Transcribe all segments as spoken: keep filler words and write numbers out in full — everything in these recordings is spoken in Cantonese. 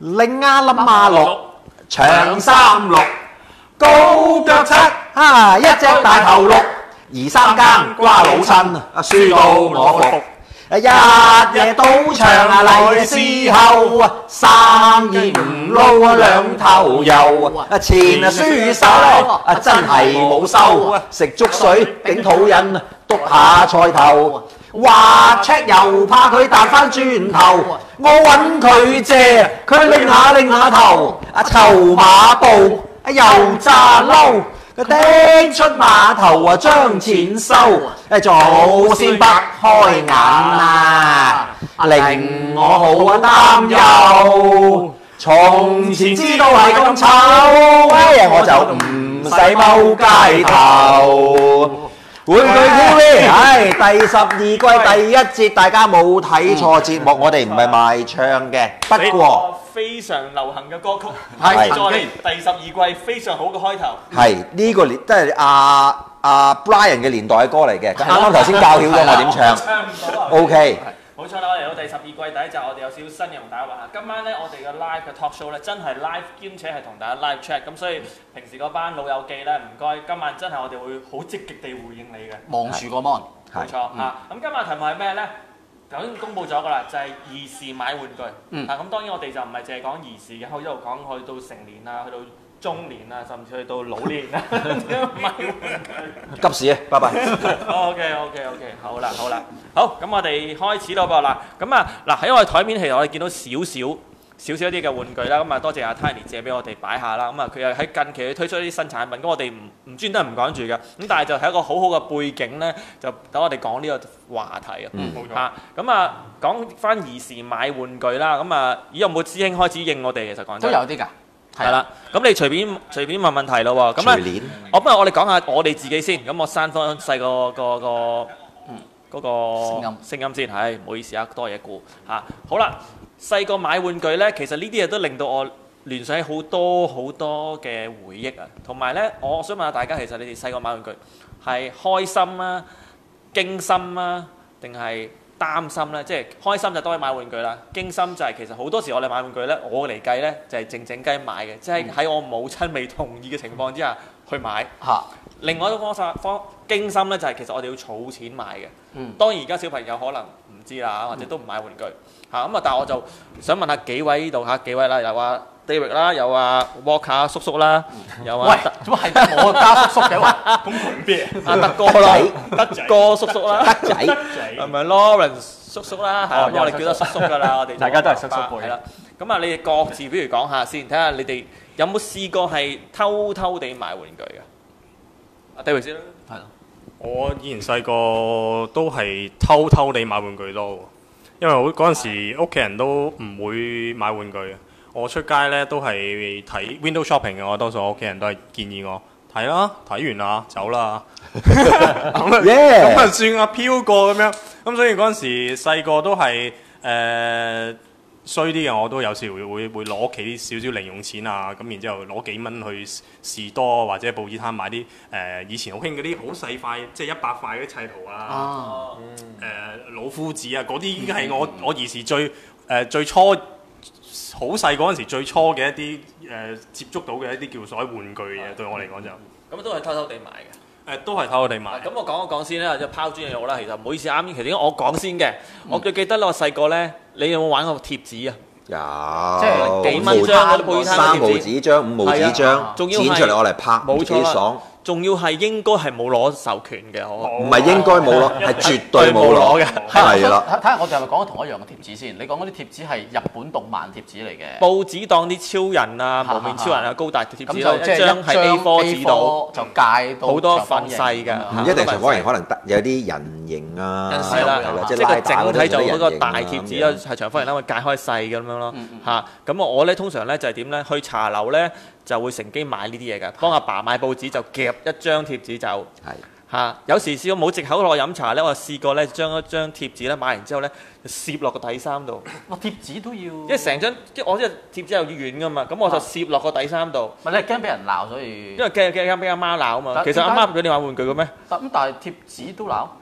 拎啊冧啊六，長三六， 高腳七，啊一隻大頭六，二三更瓜老襯，啊輸到我服。日夜賭場啊嚟時候啊，生意唔撈啊兩頭油啊，錢啊輸手啊真係冇收啊，食粥水頂肚癮啊，篤下菜頭。話 check 又怕佢彈翻轉頭，我揾佢借，佢拎下拎下頭，啊籌碼部啊又炸嬲。佢掟出碼頭啊，將錢收，誒早先不開眼啊，令我好啊擔憂。從前知道係咁醜，哎呀我就唔使踎街頭。玩具 T V， 唉，第十二季第一節，大家冇睇錯節目，我哋唔係賣唱嘅，不過非常流行嘅歌曲， 係再第十二季非常好嘅開頭， 係呢個年，即係阿阿 Brian 嘅年代嘅歌嚟嘅，啱啱頭先教曉咗我點唱唱唔到啊 ，OK。 冇錯啦，我嚟到第十二季第一集，我哋有少少新嘢同大家玩下。今晚咧，我哋嘅 live 嘅 talk show 咧，真係 live 兼且係同大家 live chat，咁所以平時嗰班老友記咧，唔該，今晚真係我哋會好積極地回應你嘅。 望住個 mon， 冇錯嚇。咁今日題目係咩咧？頭先公佈咗㗎啦，就係兒時買玩具。嗯。啊，咁當然我哋就唔係淨係講兒時嘅，可以一路講去到成年啊，去到中年啊，甚至去到老年啊，買玩具。 急事啊，拜拜。 OK OK OK， 好啦好啦，好咁我哋開始咯噃嗱，咁啊嗱喺我哋台面其實我哋見到少少少少一啲嘅玩具啦，咁啊多謝阿 Tiny 借俾我哋擺下啦，咁啊佢又喺近期推出一啲新產品，咁我哋唔唔專登唔講住嘅，咁但係就係一個好好嘅背景咧，就等我哋講呢個話題啊，冇錯嚇，咁啊講翻兒時買玩具啦，咁啊咦有冇師兄開始應我哋其實講都有啲㗎。 係啦，咁你隨便隨便問問題咯喎，咁咧，我不如我哋講下我哋自己先，咁我刪翻細個個個嗰個聲音聲音先，係唔好意思啊，多嘢顧嚇。好啦，細個買玩具咧，其實呢啲嘢都令到我聯想起好多好多嘅回憶啊，同埋咧，我想問下大家，其實你哋細個買玩具係開心啊、驚心啊，定係擔心咧，即係開心就當然買玩具啦，驚心就係其實好多時我哋買玩具咧，我嚟計咧就係靜靜雞買嘅，即係喺我母親未同意嘅情況之下去買。嚇、嗯！另外一種方法方驚心咧就係其實我哋要儲錢買嘅。嗯。當然而家小朋友可能唔知啦，或者都唔買玩具嚇咁啊，但係我就想問下幾位呢度嚇幾位啦，有啊 David 啦，有啊 Walker 叔叔啦，有啊。 喂，點解係我家叔叔嘅？咁佢咩？ 阿德哥啦，德哥叔叔啦， 德仔係咪 Lawrence 叔叔啦？係我哋叫得叔叔㗎啦，我哋大家都係叔叔輩。 係啦，咁啊，你哋各自不如講下先，睇下你哋有冇試過係偷偷地買玩具嘅？阿 David 先啦。係咯。 我以前細個都係偷偷地買玩具多，因為好嗰陣時屋企人都唔會買玩具嘅。我出街咧都係睇 window shopping 嘅，我多數我屋企人都係建議我睇啦，睇完啦走啦，咁啊咁啊算啊飄過咁樣，咁所以嗰陣時細個都係誒衰啲嘅，我都有時會會會攞屋企啲少少零用錢啊，咁然之後攞幾蚊去士多或者報紙攤買啲誒、呃、以前好興嗰啲好細塊，即係一百塊嗰啲砌圖啊，誒、啊呃、老夫子啊，嗰啲已經係我、嗯、我兒時最誒、呃、最初。好細嗰陣時，最初嘅一啲誒、呃、接觸到嘅一啲叫所謂玩具嘅嘢，對我嚟講就咁都係偷偷地買嘅。誒、 呃，都係偷偷地買。 咁、啊、我講一講先啦，即係拋磚引玉啦。其實唔好意思，啱先其實點解我講先嘅？嗯、我最記得咧，我細個咧，你有冇玩過貼紙啊？ 有， 即係幾蚊張嗰啲報紙攤三毫紙張、五毫紙張，剪出嚟我嚟拍， 冇錯啦， 爽。 仲要係應該係冇攞授權嘅， 唔係應該冇攞，係絕對冇攞嘅，係啦。 睇下我哋係咪講同一樣嘅貼紙先？你講嗰啲貼紙係日本動漫貼紙嚟嘅。 報紙當啲超人啊、無面超人啊、高達貼紙咯， 一張係 A 四 紙度就界到好多份細㗎， 唔一定長方形，可能有啲人形啊， 係啦， 即係個整體就嗰個大貼紙咯，係長方形啦，界開細咁樣咯嚇。咁我咧通常咧就係點咧？去茶樓咧。就會乘機買呢啲嘢㗎，幫阿爸買報紙就夾一張貼紙就係嚇。有時試過冇藉口落飲茶咧，我試過咧將一張貼紙咧買完之後咧，攝落個底衫度。 哇！貼紙都要， 因為成張即係我啲貼紙又要軟㗎嘛，咁我就攝落個底衫度。 唔係你係驚俾人鬧，所以因為驚驚驚俾阿媽鬧啊嘛。其實阿媽俾你買玩具嘅咩？ 咁但係貼紙都鬧。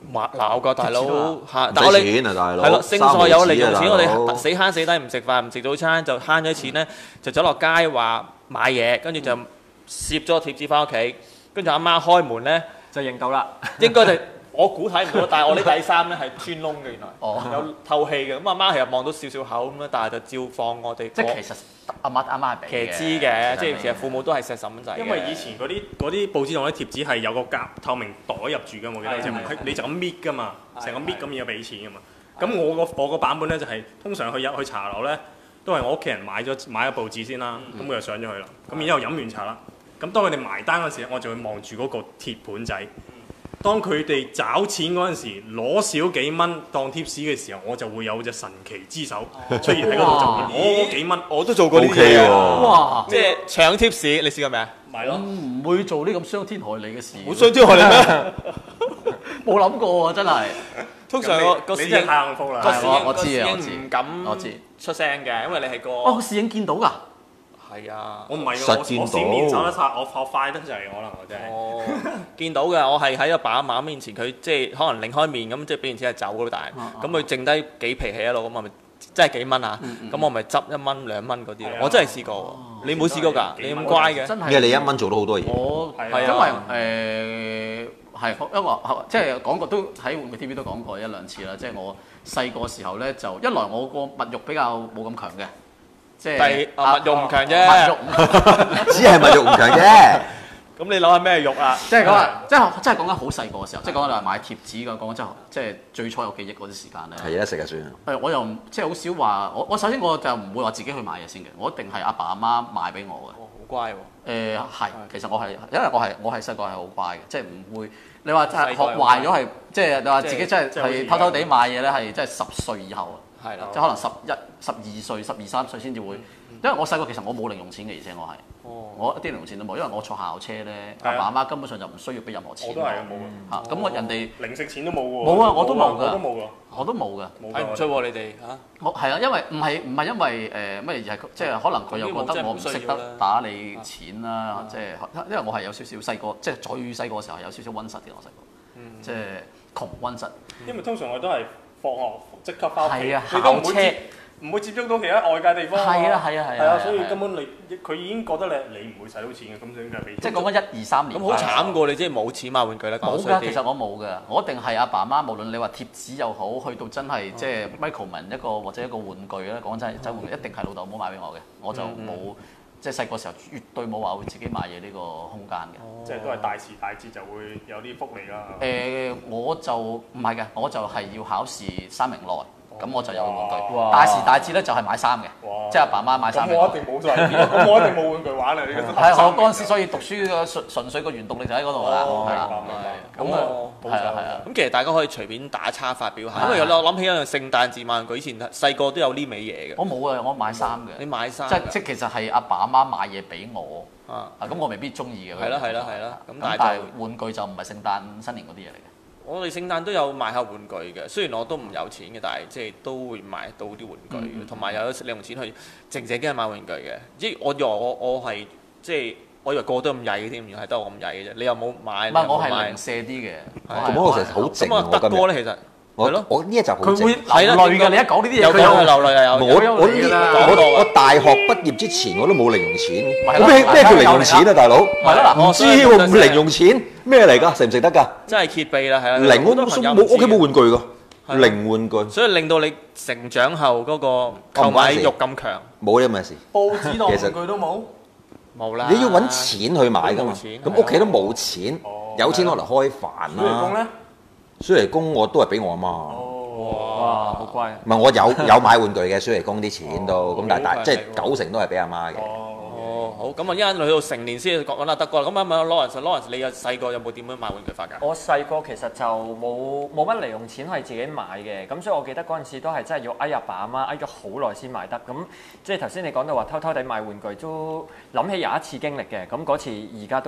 鬧㗎大佬嚇， 但係我錢啊大佬， 係咯，勝在有零用錢，我哋哋死慳死低唔食飯唔食早餐就慳咗錢咧，就走落街話買嘢，跟住就攝咗個貼紙翻屋企，跟住阿媽開門咧就認到啦， 應該就。我估睇唔到，但係我呢底衫咧係穿窿嘅，原來哦有透氣嘅。咁阿媽其實望到少少口咁啦，但係就照放我哋。 即係其實阿媽阿媽係俾嘅。 其實知嘅，即係其實父母都係錫細蚊仔嘅。 因為以前嗰啲嗰啲報紙同啲貼紙係有個夾透明袋入住㗎，我記得就唔係你就咁搣㗎嘛，成個搣咁要俾錢㗎嘛。咁我個我個版本咧就係通常去入去茶樓咧，都係我屋企人買咗買咗報紙先啦，咁佢就上咗去啦。咁然之後飲完茶啦，咁當佢哋埋單嗰時，我就會望住嗰個鐵盤仔。當佢哋找錢嗰陣時，攞少幾蚊當貼士嘅時候，我就會有隻神奇之手出現喺嗰度，就會攞幾蚊。 我都做過呢啲 OK 嘢喎哇！ 即係搶貼士，你試過未啊？ 咪咯， 唔會做呢咁傷天害理嘅事。 好傷天害理咩？ 冇諗過喎，真係。 通常個個侍應你真係太幸福啦。 個侍應我知啊個我知侍應唔敢我知出聲嘅，因為你係個哦，個侍應見到㗎。 係啊。 我唔係實我我見到閃面走得快，我我快得滯，可能我真係。 哦，見到嘅，我係喺阿爸阿媽面前，佢即係可能擰開面咁，即係俾完錢係走嗰大，咁佢剩低幾皮起喺度，咁我咪即係幾蚊啊？咁我咪執一蚊兩蚊嗰啲咯。我真係試過喎，你冇試過㗎？你咁乖嘅？ 真係。 因為你一蚊做到好多嘢。 我係因啊為誒係因為即係講過都喺玩具 T V 都講過一兩次啦。即係我細個時候咧，就一來我個物慾比較冇咁強嘅。即係第啊物慾唔強物啫， 慾只係物慾唔強啫。 咁你諗下咩肉啊？ 即係講話，即係真係講緊好細個嘅時候，即係講緊話買貼紙嘅，講緊真係即係最初有記憶嗰啲時間咧。 係有得食就算啦。 誒，我又唔即係好少話，我我首先我就唔會話自己去買嘢先嘅，我一定係阿爸阿媽買俾我嘅。 哦，好乖喎。 誒係，其實我係因為我係我係細個係好乖嘅，即係唔會你話真係學細個係壞咗係，即係你話自己真係即係好似係偷偷地買嘢咧，係真係十歲以後啊。 係啦。 即係可能十一、十二歲、十二三歲先至會，因為我細個其實我冇零用錢嘅，而且我係，我一啲零用錢都冇，因為我坐校車咧，阿爸阿媽根本上就唔需要俾任何錢。 我都係啊，冇啊。 嚇，咁我人哋零食錢都冇喎。 冇啊，我都冇㗎， 我都冇㗎。 我都冇㗎。 冇睇唔出喎你哋嚇。 我係啊，因為唔係唔係因為誒乜嘢，而係即係可能佢又覺得我唔識得打理錢啦，即係因為我係有少少細個，即係最細個嘅時候有少少溫室嘅我細個，即係窮溫室。 因為通常我都係放學即刻翻屋企， 係啊你都唔會校車接唔會接觸到其他外界地方。 係啊係啊係啊係啊，所以根本你佢已經覺得你你唔會使到錢嘅，咁點解俾錢？ 即係講緊一二三年。 咁好慘過你，即係冇錢買玩具啦。 冇㗎，其實我冇㗎，我一定係阿爸媽，無論你話貼紙又好，去到真係即係 Microman 一個或者一個玩具咧，講真係真玩具，一定係老豆冇買俾我嘅，我就冇即係細個時候絕對冇話會自己買嘢呢個空間嘅。 即係都係大時大節就會有啲福利啦。 誒，我就唔係嘅，我就係要考試三名內，咁我就有玩具。 哇大時大節咧就係買衫嘅，即係阿爸媽買衫俾我。 咁我一定冇晒，咁我一定冇玩具玩啦。呢個係我嗰陣時，所以讀書嘅純純粹個原動力就喺嗰度啦， 哦係啦。 明白明白咁啊， 冇係啊係啊。 咁其實大家可以隨便打叉發表下，因為有我諗起一樣聖誕節買玩具，以前細個都有呢味嘢嘅。 我冇啊，我買衫嘅。 你買衫即即其實係阿爸阿媽買嘢俾我。 啊？ 啊，咁我未必中意嘅。 係啦係啦係啦咁咁但係就但係玩具就唔係聖誕新年嗰啲嘢嚟嘅。 我哋聖誕都有買下玩具嘅，雖然我都唔有錢嘅，但係即係都會買到啲玩具嘅，同埋有零用錢去靜靜雞買玩具嘅。即係我以為我我係即係我以為個個都咁曳嘅添，原來係得我咁曳嘅啫。你又冇買？ 唔係，我你又冇買係零舍啲嘅。 咁我其實好靜咁啊， 喎今日。 德哥咧其實我係咯我呢一集好佢會靜。 係啦流淚㗎，你一講呢啲嘢， 有講佢又係流淚啊，有我有我呢嚟㗎啦我我大學畢業之前我都冇零用錢。 係咯咩咩叫零用錢啊，大佬？ 係咯嗱， 唔知喎，唔零用錢咩嚟㗎？食唔食得㗎？ 真係揭秘啦，係啊， 零我都好多朋友冇，屋企唔知嘅冇玩具㗎， 係零玩具， 所以令到你成長後嗰個購買欲咁強， 冇呢咁嘅事。 報紙當玩其實具都冇。 冇啦。 你要揾錢去買㗎嘛， 冇錢咁屋企都冇錢，有錢攞嚟開飯啦。 暑期工咧？ 暑期工我都係俾我阿媽。 哦， 哇，好乖啊！ 唔係我有有買玩具嘅暑期工啲錢都，咁但係大好即係快喎九成都係俾阿媽嘅。 哦，好，咁啊，一陣去到成年先講啦，德哥啦。咁啊，問 Lawrence，Lawrence 你有細個有冇點樣買玩具法㗎？ 我細個其實就冇冇乜零用錢係自己買嘅，咁所以我記得嗰陣時都係真係要嗌阿爸阿媽嗌咗好耐先買得。咁即係頭先你講到話偷偷地買玩具，都諗起有一次經歷嘅。咁嗰次而家都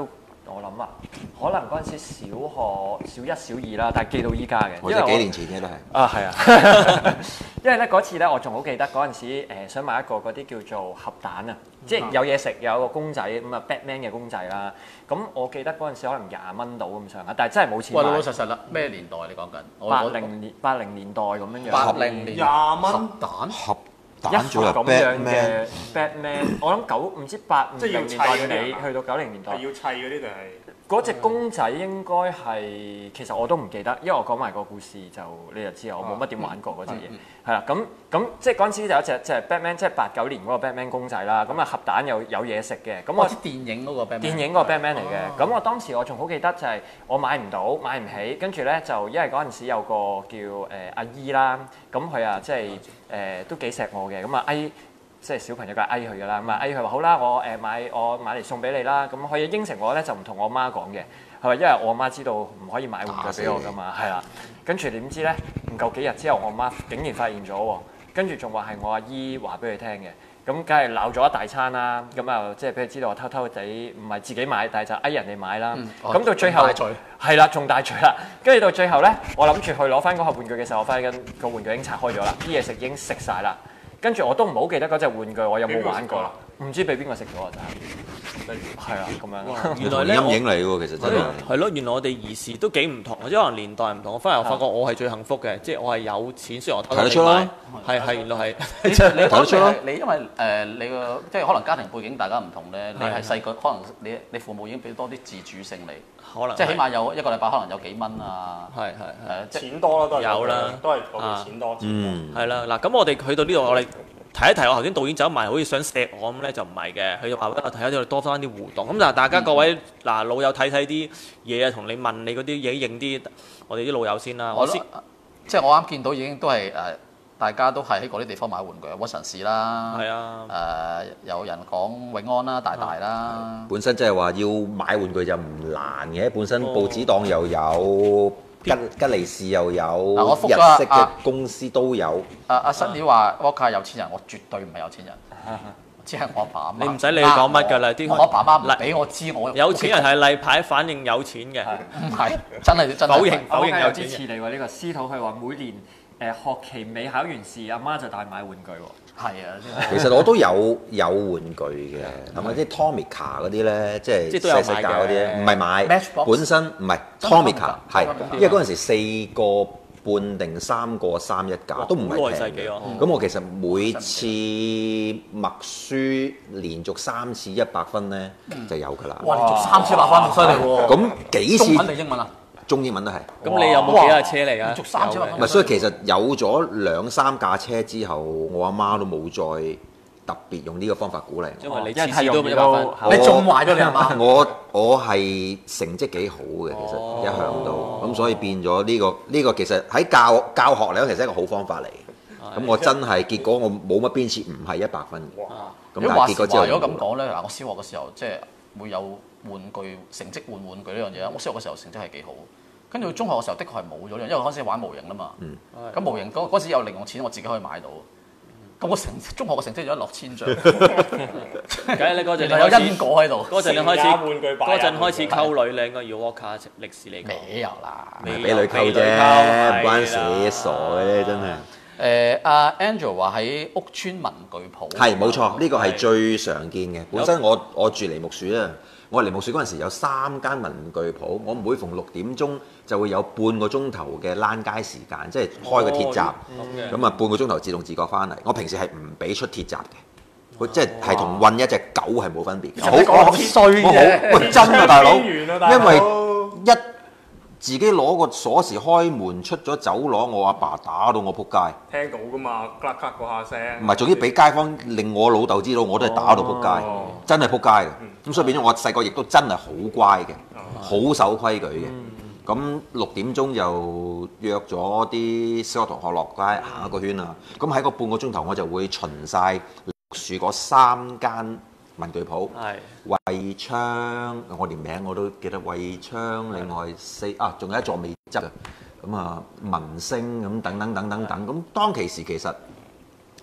我諗啊，可能嗰陣時小學小一、小二啦，但係記到依家嘅。 或者幾年前嘅都係。 啊，係啊，因為咧嗰次咧，我仲好記得嗰陣時誒想買一個嗰啲叫做盒蛋啊，即係有嘢食，有個公仔咁啊 Batman 嘅公仔啦。咁我記得嗰陣時可能廿蚊到咁上下，但係真係冇錢買。 喂，老老實實啦，咩年代你講緊？ 八零年八零年代咁樣樣。 八零年廿蚊蛋。 盒一蛋做入盒咁樣 Batman， 嘅 Batman，我諗九唔知八五即係要零年砌嗰啲代尾啊去到九零年代。 係要砌嗰啲定係？ 嗰隻公仔應該係，其實我都唔記得，因為我講埋個故事就你就知我冇乜點玩過嗰隻嘢，係啦，咁咁即係嗰陣時就有一隻即係 Batman，即係八九年嗰個 Batman 公仔啦，咁啊盒蛋有有嘢食嘅，咁我我知電影嗰個 Batman。 電影嗰個 Batman 嚟嘅，咁我當時我仲好記得就係我買唔到買唔起，跟住咧就因為嗰陣時有個叫誒阿姨啦，咁佢啊即係誒都幾錫我嘅，咁啊嗌。即係小朋友梗係嗌佢㗎啦，咁啊嗌佢話好啦，我誒買我買嚟送俾你啦，咁佢應承我咧就唔同我媽講嘅，係咪？因為我媽知道唔可以買玩具俾我㗎嘛，係啦。跟住點知咧唔夠幾日之後，我媽竟然發現咗喎，跟住仲話係我阿姨話俾佢聽嘅，咁梗係鬧咗一大餐啦，咁啊即係俾佢知道我偷偷地唔係自己買，但係就嗌人哋買啦。咁、嗯、到最後係啦，仲大罪啦。跟住到最後咧，我諗住去攞翻嗰盒玩具嘅時候，我發現個玩具已經拆開咗啦，啲嘢食已經食晒啦。跟住我都唔好記得嗰隻玩具，我有冇玩過啦？唔知俾邊個食咗啊！真係係啊，咁樣。 原來咧陰影嚟喎，其實真係。 係咯，原來我哋兒時都幾唔同，即係可能年代唔同。我翻嚟我發覺我係最幸福嘅，即係我係有錢，雖然我偷偷地買。係係，原來係。 你你睇得出咯？你因為誒你個即係可能家庭背景大家唔同咧，你係細個可能你你父母已經俾多啲自主性你。 可能即係起碼有一個禮拜可能有幾蚊啊， 係係誒錢多啦，都係有啦， 都係我哋錢多。 嗯， 係啦，嗱咁我哋去到呢度，我哋提一提，我頭先導演走埋，好似想錫我咁咧，就唔係嘅，佢就話我睇下呢度多翻啲互動。咁但係大家各位嗱老友睇睇啲嘢啊，同你問你嗰啲嘢認啲，我哋啲老友先啦。我先即係我啱見到已經都係誒。大家都係喺嗰啲地方買玩具，屈臣氏啦， 係啊， 誒、呃、有人講永安啦、大大啦。 本身即係話要買玩具就唔難嘅，本身報紙檔又有，吉吉利士又有， 我覆日式嘅公司都有。 阿阿新料話我家係有錢人，我絕對唔係有錢人，只係我阿爸阿媽。 你唔使理佢講乜㗎啦，啲我阿爸媽唔俾我知我有錢人係例牌反應有錢嘅， 唔係真係真係否認否認有錢有啲似你喎呢個司徒，佢話每年。誒學期尾考完試，阿媽就帶買玩具喎。 係啊， 其實我都有有玩具嘅，係咪啲 Tomica 嗰啲咧，即係細細架嗰啲咧，唔係買，本身唔係 Tomica 係，因為嗰陣時四個半定三個三一架，都唔係平嘅。咁我其實每次默書連續三次一百分咧就有㗎啦。 哇！連續三次一百分，犀利喎！ 咁幾次？ 中文定英文啊？ 中英文都係。 咁你有冇幾架車嚟啊？ 續三車唔係，所以其實有咗兩三架車之後，我阿媽都冇再特別用呢個方法鼓勵我。 因為你次次都一百分， 你縱壞咗你阿媽。 我我係成績幾好嘅，其實一向都咁，所以變咗呢個呢個其實喺教教學嚟講，其實係一個好方法嚟。咁我真係結果我冇乜邊次唔係一百分。咁但係結果之後， 如果咁講咧，嗱，我小學嘅時候即係會有玩具成績換玩具呢樣嘢。我小學嘅時候成績係幾好。跟住中學嘅時候，的確係冇咗呢樣，因為嗰陣時玩模型啦嘛。咁模型嗰嗰時有零用錢，我自己可以買到。咁我成中學嘅成績有一落千丈。 梗係你嗰陣有因果喺度。 嗰陣你開始嗰陣開始溝女，你應該要 walk 下歷史嚟講。 未有啦， 俾女溝啫，唔關事，傻嘅咧，真係。 誒，阿 Angel 話喺屋村文具鋪。 係冇錯，呢個係最常見嘅。本身我我住梨木樹啊。我嚟梨木樹嗰陣時有三間文具鋪，我每逢六點鐘就會有半個鐘頭嘅躝街時間，即係開個鐵閘，咁啊、哦、半個鐘頭自動自覺翻嚟。我平時係唔俾出鐵閘嘅，哦、即係係同韞一隻狗係冇分別嘅。 好好衰嘅， 喂真啊大佬，因為一自己攞個鎖匙開門出咗走廊，我阿爸打到我撲街。 聽到噶嘛，咔咔嗰下聲。 唔係，總之俾街坊令我老豆知道，我都係打到撲街，哦、真係撲街嘅。咁、嗯、所以變咗我細個亦都真係好乖嘅，好、哦、守規矩嘅。咁六、嗯、點鐘就約咗啲小學同學落街行一個圈啊。咁喺個半個鐘頭我就會巡晒梨木樹嗰三間文具鋪，惠昌，我連名我都記得，惠昌，另外四啊，仲有一座未執嘅，咁啊民星咁等等等等等，咁當其時其實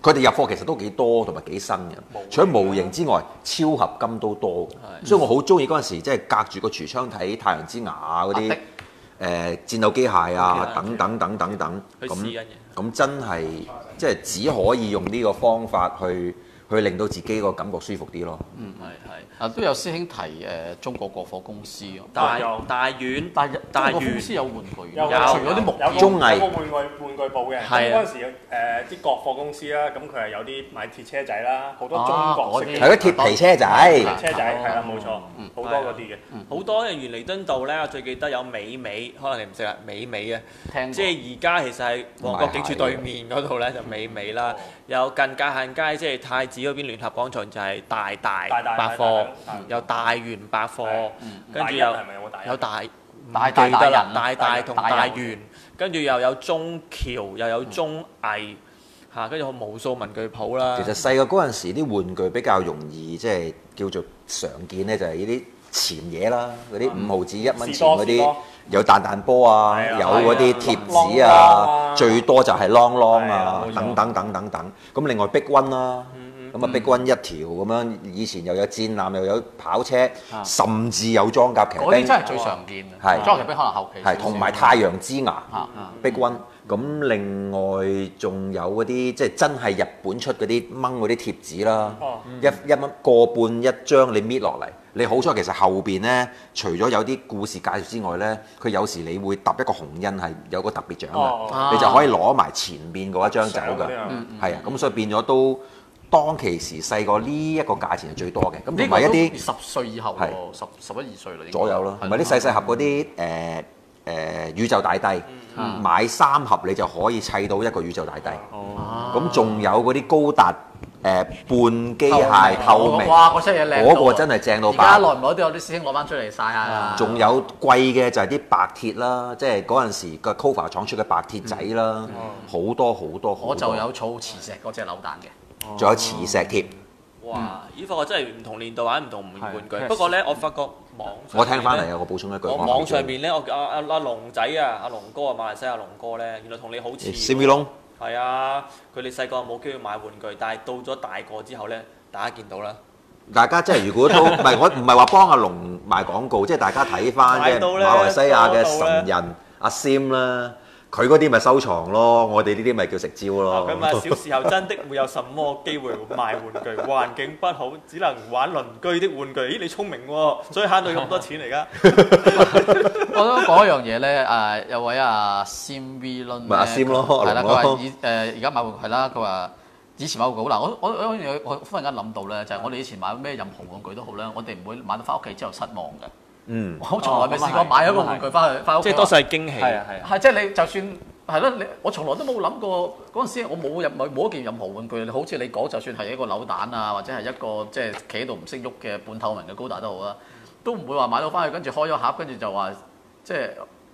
佢哋入貨其實都幾多同埋幾新嘅，除咗模型之外，超合金都多，所以我好中意嗰陣時，即係隔住個櫥窗睇太陽之牙啊嗰啲誒戰鬥機械啊等等等等等，咁咁真係即係只可以用呢個方法去去令到自己個感覺舒服啲咯。 嗯，係係。啊，都有師兄提誒中國國貨公司喎， 大大丸、 大大中國公司有玩具， 有除咗啲木有綜藝有個玩具玩具部嘅。咁嗰陣時誒啲國貨公司啦，咁佢係有啲買鐵車仔啦，好多中國式嘅。 係嗰鐵皮車仔， 車仔係啦，冇錯，好多嗰啲嘅。 好多嘅元彌敦道咧，我最記得有美美，可能你唔識啦，美美啊， 聽過即係而家其實係旺角警署對面嗰度咧就美美啦，有近界限街即係太子嗰邊聯合廣場就係大大大大百貨，有大元百貨，跟住有有大大大大人大大同大元，跟住又有中橋又有中藝嚇，跟住有無數文具鋪啦。 其實細個嗰陣時啲玩具比較容易即係叫做常見咧，就係呢啲錢嘢啦，嗰啲五毫子一蚊錢嗰啲，有彈彈波啊，有嗰啲貼紙啊，最多就係啷啷啊，等等等等等。咁另外碧君啦。咁啊，碧君一條咁樣，以前又有戰艦，又有跑車，甚至有裝甲騎兵。 嗰啲真係最常見嘅。 係裝甲騎兵可能後期。 係同埋太陽之牙，碧君。咁另外仲有嗰啲即係真係日本出嗰啲掹嗰啲貼紙啦，一一蚊個半一張，你搣落嚟。你好彩其實後邊咧，除咗有啲故事介紹之外咧，佢有時你會揼一個紅印係有個特別獎嘅，你就可以攞埋前面嗰一張走㗎。係啊，咁所以變咗都。當其時細個呢一個價錢係最多嘅，咁同埋一啲十歲以後喎，十十一二歲啦， 左右咯，同埋啲細細盒嗰啲誒誒宇宙大帝，買三盒你就可以砌到一個宇宙大帝。咁仲有嗰啲高達誒半機械透明， 哇！嗰出嘢靚， 嗰個真係正到爆。 而家耐唔耐都有啲師兄攞翻出嚟曬啊！ 仲有貴嘅就係啲白鐵啦，即係嗰陣時個 Kova 廠出嘅白鐵仔啦，好多好多好多。 我就有儲磁石嗰隻扭蛋嘅。 仲有磁石貼， 哇！依發覺真係唔同年代玩唔同玩具。不過咧，我發覺網我聽翻嚟有個補充一句， 我網上邊咧，我阿阿阿龍仔啊，阿龍哥啊，馬來西亞龍哥咧，原來同你好似。 Simi Long 係啊，佢哋細個冇機會買玩具，但係到咗大個之後咧，大家見到啦。 大家即係如果都唔係我唔係話幫阿龍賣廣告，即係大家睇翻即係馬來西亞嘅神人阿 Sim 啦。佢嗰啲咪收藏咯，我哋呢啲咪叫食蕉咯。 咁啊，小時候真的會有什麼機會買玩具？環境不好，只能玩鄰居的玩具。咦，你聰明喎，所以慳到咁多錢嚟㗎。 我想講一樣嘢咧，誒有位阿 Sim V 倫， 咪阿 Sim 咯， 係啦，佢話以誒而家買玩具係啦，佢話以前買玩具好難。我我我我忽然間諗到咧，就係我哋以前買咩任何玩具都好咧，我哋唔會買到翻屋企之後失望嘅。嗯，我從來未試過買一個玩具翻去翻屋企， 即係多數係驚喜。 係啊係啊， 係即係你就算係咯，你我從來都冇諗過嗰陣時，我冇任冇一件任何玩具。好似你講，就算係一個扭蛋啊，或者係一個即係企喺度唔識喐嘅半透明嘅高達都好啦，都唔會話買到翻去，跟住開咗盒，跟住就話即係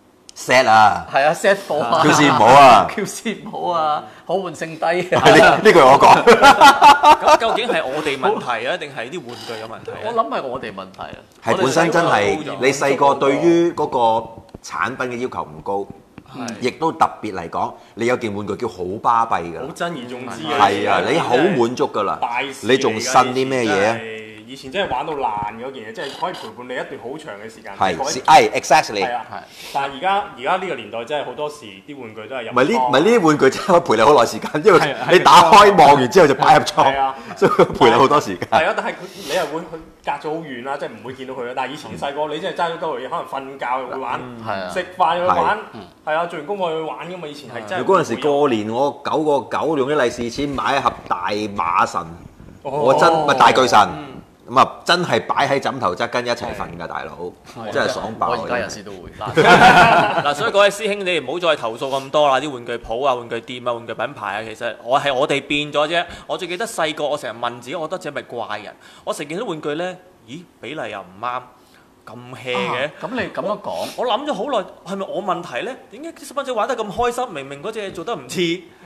set 啊， 係啊 set 貨啊 ，Q C 唔好啊 ，Q C 唔好啊，可換性低啊。 呢呢句我講。 咁究竟係我哋問題啊，定係啲玩具有問題啊？ 我諗係我哋問題啊。 係本身真係你細個對於嗰個產品嘅要求唔高，亦都特別嚟講，你有件玩具叫好巴閉㗎， 好珍而重之嘅。 係啊，你好滿足㗎啦。你仲新啲咩嘢啊？ 以前真係玩到爛嗰件嘢，即係可以陪伴你一段好長嘅時間。 係，係 exactly。 係啊，但係而家而家呢個年代真係好多時啲玩具都係入。 唔係呢唔係呢啲玩具真係可以陪你好耐時間，因為你打開望完之後就擺入倉，所以陪你好多時間。 係啊，但係佢你又會佢隔咗好遠啦，即係唔會見到佢啦。但係以前細個你真係揸咗多嘢，可能瞓覺又會玩，食飯又會玩，係啊，做完功課又會玩㗎嘛。以前係真係。 嗰陣時過年我九個九用啲利是錢買一盒大馬神，我真咪大巨神。咁啊，真係擺喺枕頭側跟一齊瞓㗎，大佬，真係爽爆！ 我而家有時都會。 嗱，所以各位師兄，你哋唔好再投訴咁多啦，啲玩具鋪啊、玩具店啊、玩具品牌啊，其實我係我哋變咗啫。我最記得細個，我成日問自己，我覺得自己係咪怪人？我成日見到玩具咧，咦，比例又唔啱，咁 hea 嘅。 咁你咁樣講， 我諗咗好耐，係咪我問題咧？點解啲細蚊仔玩得咁開心？明明嗰隻做得唔似。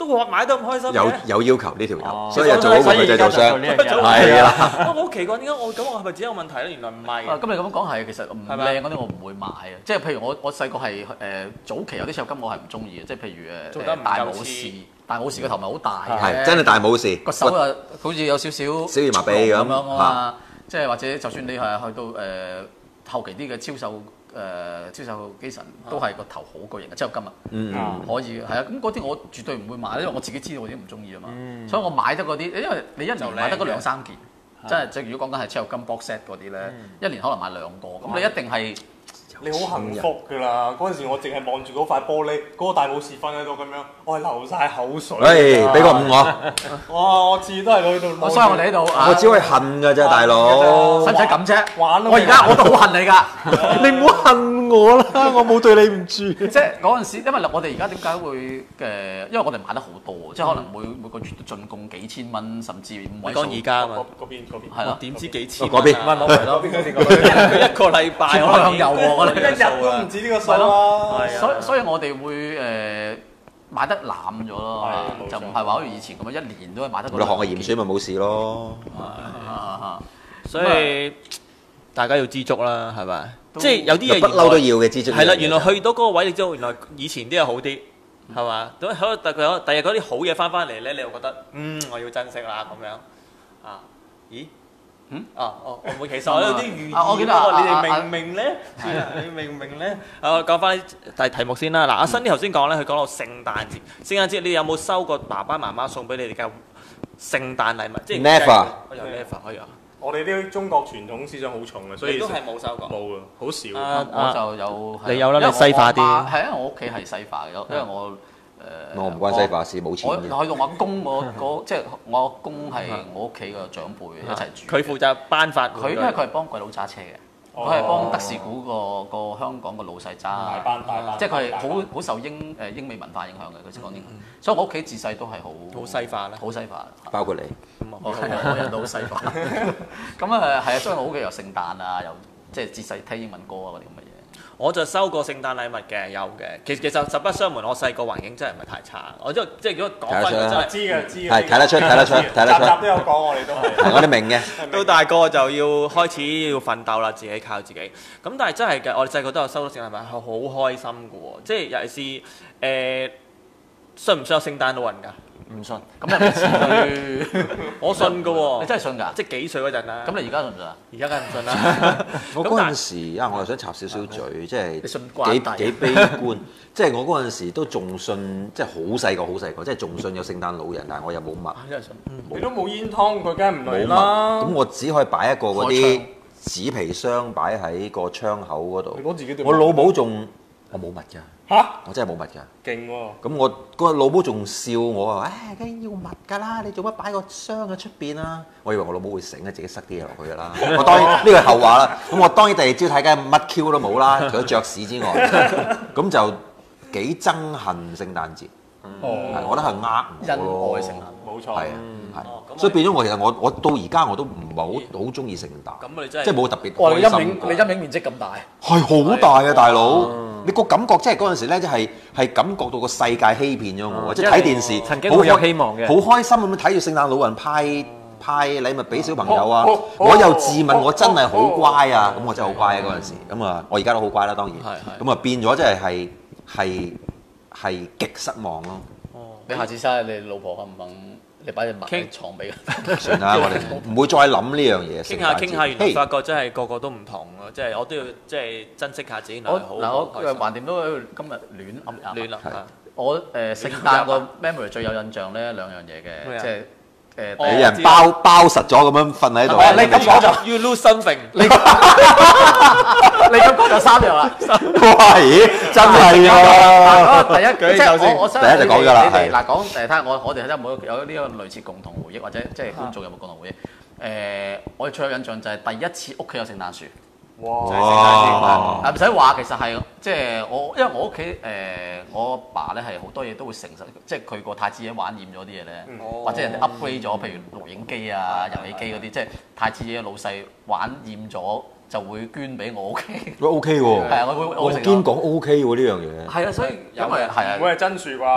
都話買得咁開心有嘅。 有要求呢條友， 哦所以就做好個製造商。係啦， 我好奇怪點解我咁我係咪自己有問題咧？原來唔係。 啊，咁你咁講係，其實唔係咪靚嗰啲我唔會買啊。即係譬如我我細個係誒早期有啲手金我係唔中意嘅，即係譬如做得唔誒大夠武士似， 大武士個頭咪好大嘅， 係真係大武士， 個手啊好似有少少小兒麻痹咁咁樣啊嘛。即係或者就算你係去到誒後期啲嘅超瘦誒超瘦機神，都係個頭好巨型嘅，即係今日。 嗯嗯。 可以係啊，咁嗰啲我絕對唔會買，因為我自己知道我已經唔中意啊嘛，所以我買得嗰啲，因為你一年買得嗰兩三件，真係即係如果講緊係超合金 box set 嗰啲咧，一年可能買兩個，咁你一定係你好幸福㗎啦！嗰陣時我淨係望住嗰塊玻璃，嗰、嗰個大武士瞓喺度咁樣，我係流晒口水。 誒，俾個五我。 哇！我次次都係喺度。 所以我哋喺度， 我只可以恨㗎啫，大佬。 使唔使咁啫？ 玩咯！ 我而家我都好恨你㗎。 你唔好恨我啦，我冇對你唔住。 即係嗰陣時，因為我哋而家點解會誒？因為我哋買得好多，即係可能每每個月都進貢幾千蚊，甚至五位數。 講而家啊嘛， 嗰邊嗰邊係咯， 點知幾千？ 嗰邊唔係冇係咯，邊嗰邊嗰邊一個禮拜我向右喎，我哋一日都唔止呢個數啦。 所以所以我哋會誒買得濫咗咯，就唔係話好似以前咁樣一年都係買得。 你學個鹽水咪冇事咯。 所以大家要知足啦，係咪？即係有啲嘢不嬲都要嘅知足。 係啦，原來去到嗰個位，你知道原來以前啲嘢好啲，係嘛？咁喺第佢第日嗰啲好嘢翻翻嚟咧，你又覺得嗯我要珍惜啦咁樣啊？咦？嗯啊哦，我會其實我有啲寓意啊我記得喎，你啊哋明唔明咧？你明唔明咧？啊，講翻題題目先啦。嗱，阿新啲頭先講咧，佢講到聖誕節，聖誕節你有冇收過爸爸媽媽送俾你哋嘅聖誕禮物？即係 Never 我有 never 可以啊。 我哋啲中國傳統思想好重嘅，所以你都係冇收過。 冇啊，好少。 啊我就有， 你有啦因為你西化啲我係啊，我屋企係西化嘅，因為我誒。 我唔關西化事，冇錢我嘅。 去到我阿公嗰嗰即係我阿公係我屋企嘅長輩一齊住。 佢負責頒發佢因為佢係幫鬼佬揸車嘅，佢係幫德士古個個香港個老細揸。 大班大班。 即係佢係好好受英誒英美文化影響嘅，佢識講英文，所以我屋企自細都係好好西化啦， 好西化。 包括你。 我我人都好西化。咁啊係啊，所以我屋企有聖誕啊，又即係自細聽英文歌啊嗰啲咁嘅嘢。 我就收過聖誕禮物嘅，有嘅。其實其實實不相瞞，我細個環境真係唔係太差。我即係即係如果講翻真係知嘅知嘅。 係睇得出睇得出睇得出。 集集都有講，我哋都係。 係我哋明嘅。 到大個就要開始要奮鬥啦，自己靠自己。咁但係真係嘅，我哋細個都有收到聖誕禮物，係好開心嘅喎。即係尤其是誒、呃，信唔信有聖誕老人㗎？ 唔信，咁又唔信我信嘅喎， 你真係信㗎？ 即係幾歲嗰陣啦？ 咁你而家信唔信啊？ 而家梗係唔信啦。 我嗰陣時，因為我又想插少少嘴，即係你信關幾帝幾悲觀。即係我嗰陣時都仲信，即係好細個好細個，即係仲信有聖誕老人，但係我又冇物， 真係信。 你都冇煙湯，佢梗係唔冇物。 嚟啦。 咁我只可以擺一個嗰啲紙皮箱擺喺個窗口嗰度。 你講自己對我老母仲我冇物㗎。 嚇！ 我真係冇物㗎。 勁喎！ 咁我嗰個老母仲笑我話：唉，梗係要物㗎啦！你做乜擺個箱喺出邊啊？我以為我老母會醒啊，自己塞啲嘢落去㗎啦。我當然呢個係後話啦。咁我當然第二朝睇緊乜 Q 都冇啦，除咗雀屎之外，咁就幾憎恨聖誕節。係，我覺得係呃恩我咯。 愛聖誕， 冇錯。 係啊， 哦係。所以變咗我其實我我到而家我都唔係好好中意聖誕。 咁你真係即係冇特別哇！你陰開心影你陰影面積咁大， 係好大啊，大佬！你個感覺即係嗰陣時咧，即係係感覺到個世界欺騙咗我，即係睇電視， 曾經好有希望嘅好開心咁樣睇住聖誕老人派派禮物俾小朋友啊！ 好好我又自問我真係好乖啊！ 好咁我真係好乖啊嗰陣時，咁啊我而家都好乖啦，當然。 係係咁啊變咗即係係係係極失望咯。 你下次生日你老婆肯唔肯？你擺隻襪喺床俾佢。 算啦，我哋唔會再諗呢樣嘢。 傾下傾下，原來嘿發覺真係個個都唔同咯，即係我都要即係珍惜下自己。 我好嗱我開心橫掂都今日亂噏噏。 亂啦， 我誒聖誕個 memory 最有印象咧兩樣嘢咩啊嘅，即係誒哦俾人包包實咗咁樣瞓喺度。 你咁講就 You lose something。 你你咁講就三樣啦。 哇！咦，真係啊！ 嗱，第一即係我我相第一就講咗啦你哋係嗱講誒睇下我我哋睇下有冇有呢個類似共同回憶，或者即係觀眾有冇共同回憶？誒，我哋最有印象就係第一次屋企有聖誕樹。 哇！ 哇！ 啊唔使話，其實係即係我，因為我屋企誒我阿爸咧係好多嘢都會誠實，即係佢個太子爺玩厭咗啲嘢咧，或者人哋 upgrade 咗，譬如錄影機啊、遊戲機嗰啲，即係太子爺嘅老細玩厭咗就會捐俾我屋企。 喂 OK 喎， 係啊，我會我我會堅講 OK 喎呢樣嘢。 係啊，所以因為係啊， 會係真樹啩？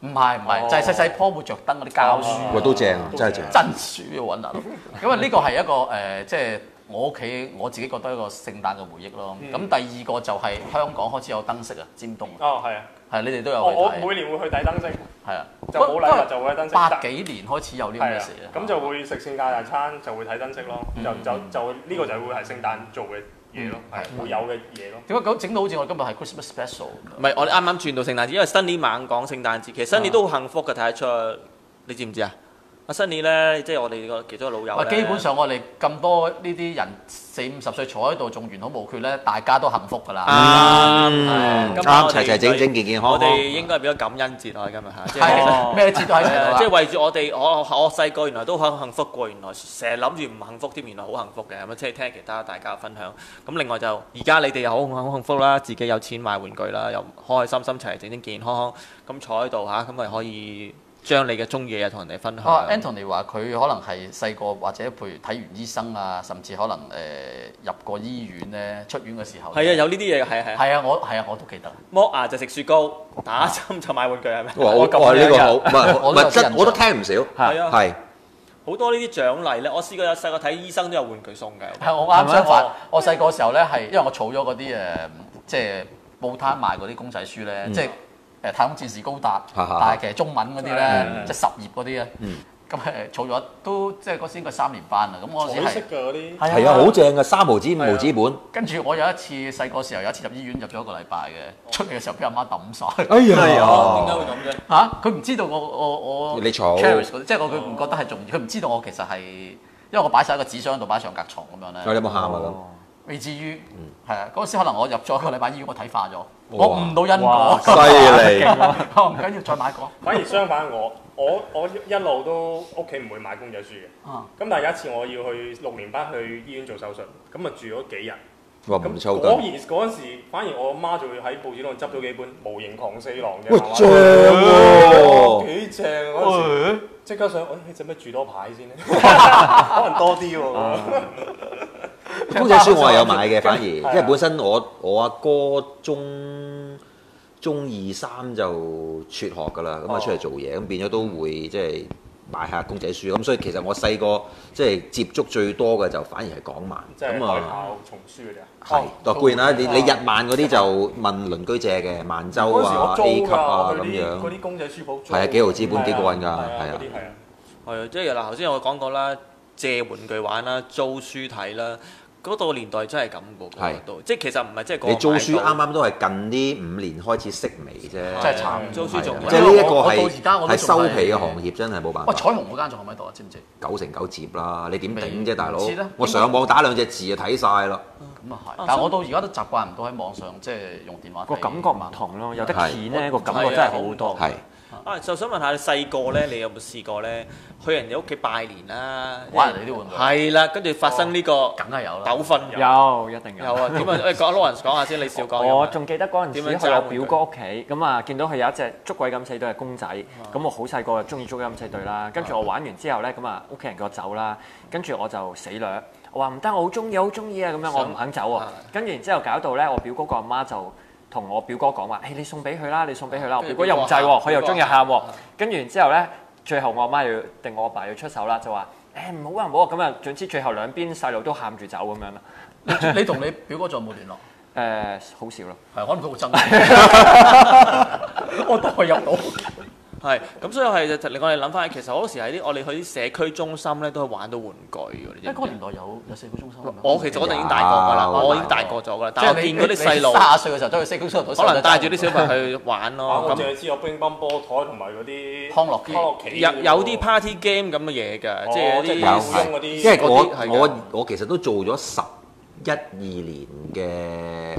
唔係唔係，就係細細棵會着燈嗰啲膠樹。 喂，都正啊，真係正。 真樹要揾下咯。咁啊，呢個係一個誒，即係我屋企我自己覺得一個聖誕嘅回憶咯。咁第二個就係香港開始有燈飾啊，尖東。 哦，係啊。 係你哋都有去睇。 我每年會去睇燈飾。係啊。 就冇禮物就會睇燈飾。 八幾年開始有呢啲嘅事啊。 咁就會食聖誕大餐，就會睇燈飾咯。就就就呢個就會係聖誕做嘅嘢咯，係會有嘅嘢咯。 點解咁整到好似我今日係 Christmas special？ 唔係，我哋啱啱轉到聖誕節，因為新年猛講聖誕節，其實新年都好幸福嘅，睇得出。你知唔知啊？阿新年咧，即係我哋個其中一個老友咧。 基本上我哋咁多呢啲人四五十歲坐喺度仲完好無缺咧，大家都幸福㗎啦。 啱啱齊齊整整健健康康。 我哋應該係比較感恩節啊，今日嚇。 係咩節都喺度。 即係為住我哋，我我細個原來都好幸福過，原來成日諗住唔幸福添，原來好幸福嘅。咁啊，即係聽其他大家分享。咁另外就而家你哋又好好幸福啦，自己有錢買玩具啦，又開開心心齊齊整整健健康康咁坐喺度嚇，咁咪可以將你嘅中意嘢同人哋分享。 啊 Anthony 話佢可能係細個或者譬如睇完醫生啊，甚至可能誒、呃、入過醫院咧，出院嘅時候。 係啊，有呢啲嘢，係係。 係啊，我係啊，我都記得。 剝牙就食雪糕，打針就買玩具係咪？ 哇！我哇呢個好，唔係唔係真，我都聽唔少。 係啊， 係。 好多呢啲獎勵咧，我試過有細個睇醫生都有玩具送嘅。 係我啱相反，我細個時候咧係因為我儲咗嗰啲誒，即係報攤賣嗰啲公仔書咧，即係。誒太空戰士高達，但係其實中文嗰啲咧，即係十頁嗰啲咧，咁誒儲咗都即係嗰時應該三年班啦。咁我嗰時係彩色㗎嗰啲， 係啊，好正嘅三毫紙五毫紙本。 跟住我有一次細個時候有一次入醫院入咗一個禮拜嘅，出嚟嘅時候俾阿媽抌晒。 哎呀， 點解會咁啫？ 嚇，佢唔知道我我我你儲 cherish 嗰啲，即係我佢唔覺得係重要，佢唔知道我其實係因為我擺晒喺個紙箱度，擺上隔床咁樣咧。 你有冇喊啊咁？ 未至於，係啊！嗰時可能我入咗一個禮拜醫院，我睇化咗，我悟到因果， 犀利！ 我唔緊要再買過。 反而相反，我我我一路都屋企唔會買公仔書嘅。咁但係有一次我要去六年班去醫院做手術，咁啊住咗幾日。 哇！唔錯㗎。 果然嗰陣時，反而我阿媽就會喺報紙度執咗幾本《模型狂四郎》嘅。 喂，正喎！ 幾正嗰陣時，即刻想，誒你使唔使住多排先咧？可能多啲喎。 公仔書我係有買嘅，反而因為本身我我阿哥中中二三就輟學㗎啦，咁啊出嚟做嘢，咁變咗都會即係買下公仔書，咁所以其實我細個即係接觸最多嘅就反而係港漫， 即係海豹叢書嗰啲啊。 係，固然啦，你你日漫嗰啲就問鄰居借嘅，萬州啊 A 級啊咁樣。 嗰啲公仔書鋪。 係啊，幾毫紙本幾過癮㗎，係啊。 係啊，即係嗱，頭先我講過啦，借玩具玩啦，租書睇啦。嗰個年代真係咁嘅， 係即係其實唔係即係講。 你租書啱啱都係近呢五年開始式微啫， 真係慘。租書仲即係呢一個係係收皮嘅行業，真係冇辦法。 喂，彩虹嗰間仲喺咪度啊？知唔知？ 九成九接啦，你點頂啫，大佬？我上網打兩隻字就睇晒啦。 咁啊係，但係我到而家都習慣唔到喺網上即係用電話。 個感覺唔同咯，有得片咧個感覺真係好多。 係。 啊，就想問下你細個咧，你有冇試過咧去人哋屋企拜年啦？ 玩人哋啲玩具。 係啦，跟住發生呢個， 梗係有啦。 糾紛有，一定有。 有啊，點啊？誒，講 Lawrence 講下先，你少講。 我仲記得嗰陣時去我表哥屋企，咁啊見到佢有一隻捉鬼敢死隊嘅公仔，咁我好細個就中意捉鬼敢死隊啦。跟住我玩完之後咧，咁啊屋企人叫我走啦，跟住我就死掠，我話唔得，我好中意，好中意啊！咁樣我唔肯走喎，跟住然之後搞到咧，我表哥個阿媽就同我表哥講話：，誒你送俾佢啦，你送俾佢啦。我表哥又唔制喎，佢又中意喊喎。跟住然之後咧，最後我阿媽要定我阿爸要出手啦，就話：誒唔好啊唔好啊。咁啊，總之最後兩邊細路都喊住走咁樣啦。 你同你表哥仲有冇聯絡？ 誒，好少咯。 係，可能佢好憎。我代入到。 係，咁所以係令我哋諗翻，其實好多時喺啲我哋去啲社區中心咧，都係玩到玩具㗎。 因為嗰個年代有有社區中心。 我其實我哋已經大個㗎啦，我已經大個咗㗎啦。但係我見嗰啲細路卅歲嘅時候都去社區中心， 可能帶住啲小朋友去玩咯。 我淨係知有乒乓波台同埋嗰啲康樂機。 康樂棋有有啲 party game 咁嘅嘢㗎，即係啲有啲。 因為我我我其實都做咗十一二年嘅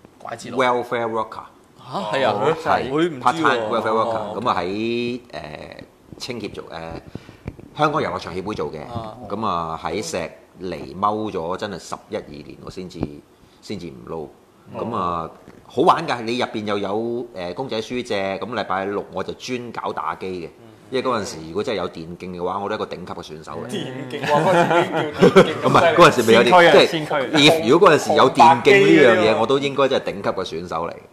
welfare worker。 嚇係啊， 係會唔知 part time 喎 welfare worker，咁啊喺誒清潔做誒香港遊樂場協會做嘅，咁啊喺石籬踎咗真係十一二年，我先至先至唔撈，咁啊好玩㗎，你入邊又有誒公仔書借，咁禮拜六我就專搞打機嘅。因為嗰陣時，如果真係有電競嘅話，我都係一個頂級嘅選手嚟。 電競哇，嗰陣時已經叫電競。 咁係嗰陣時未有電，即係係如果嗰陣時有電競呢樣嘢，我都應該真係頂級嘅選手嚟。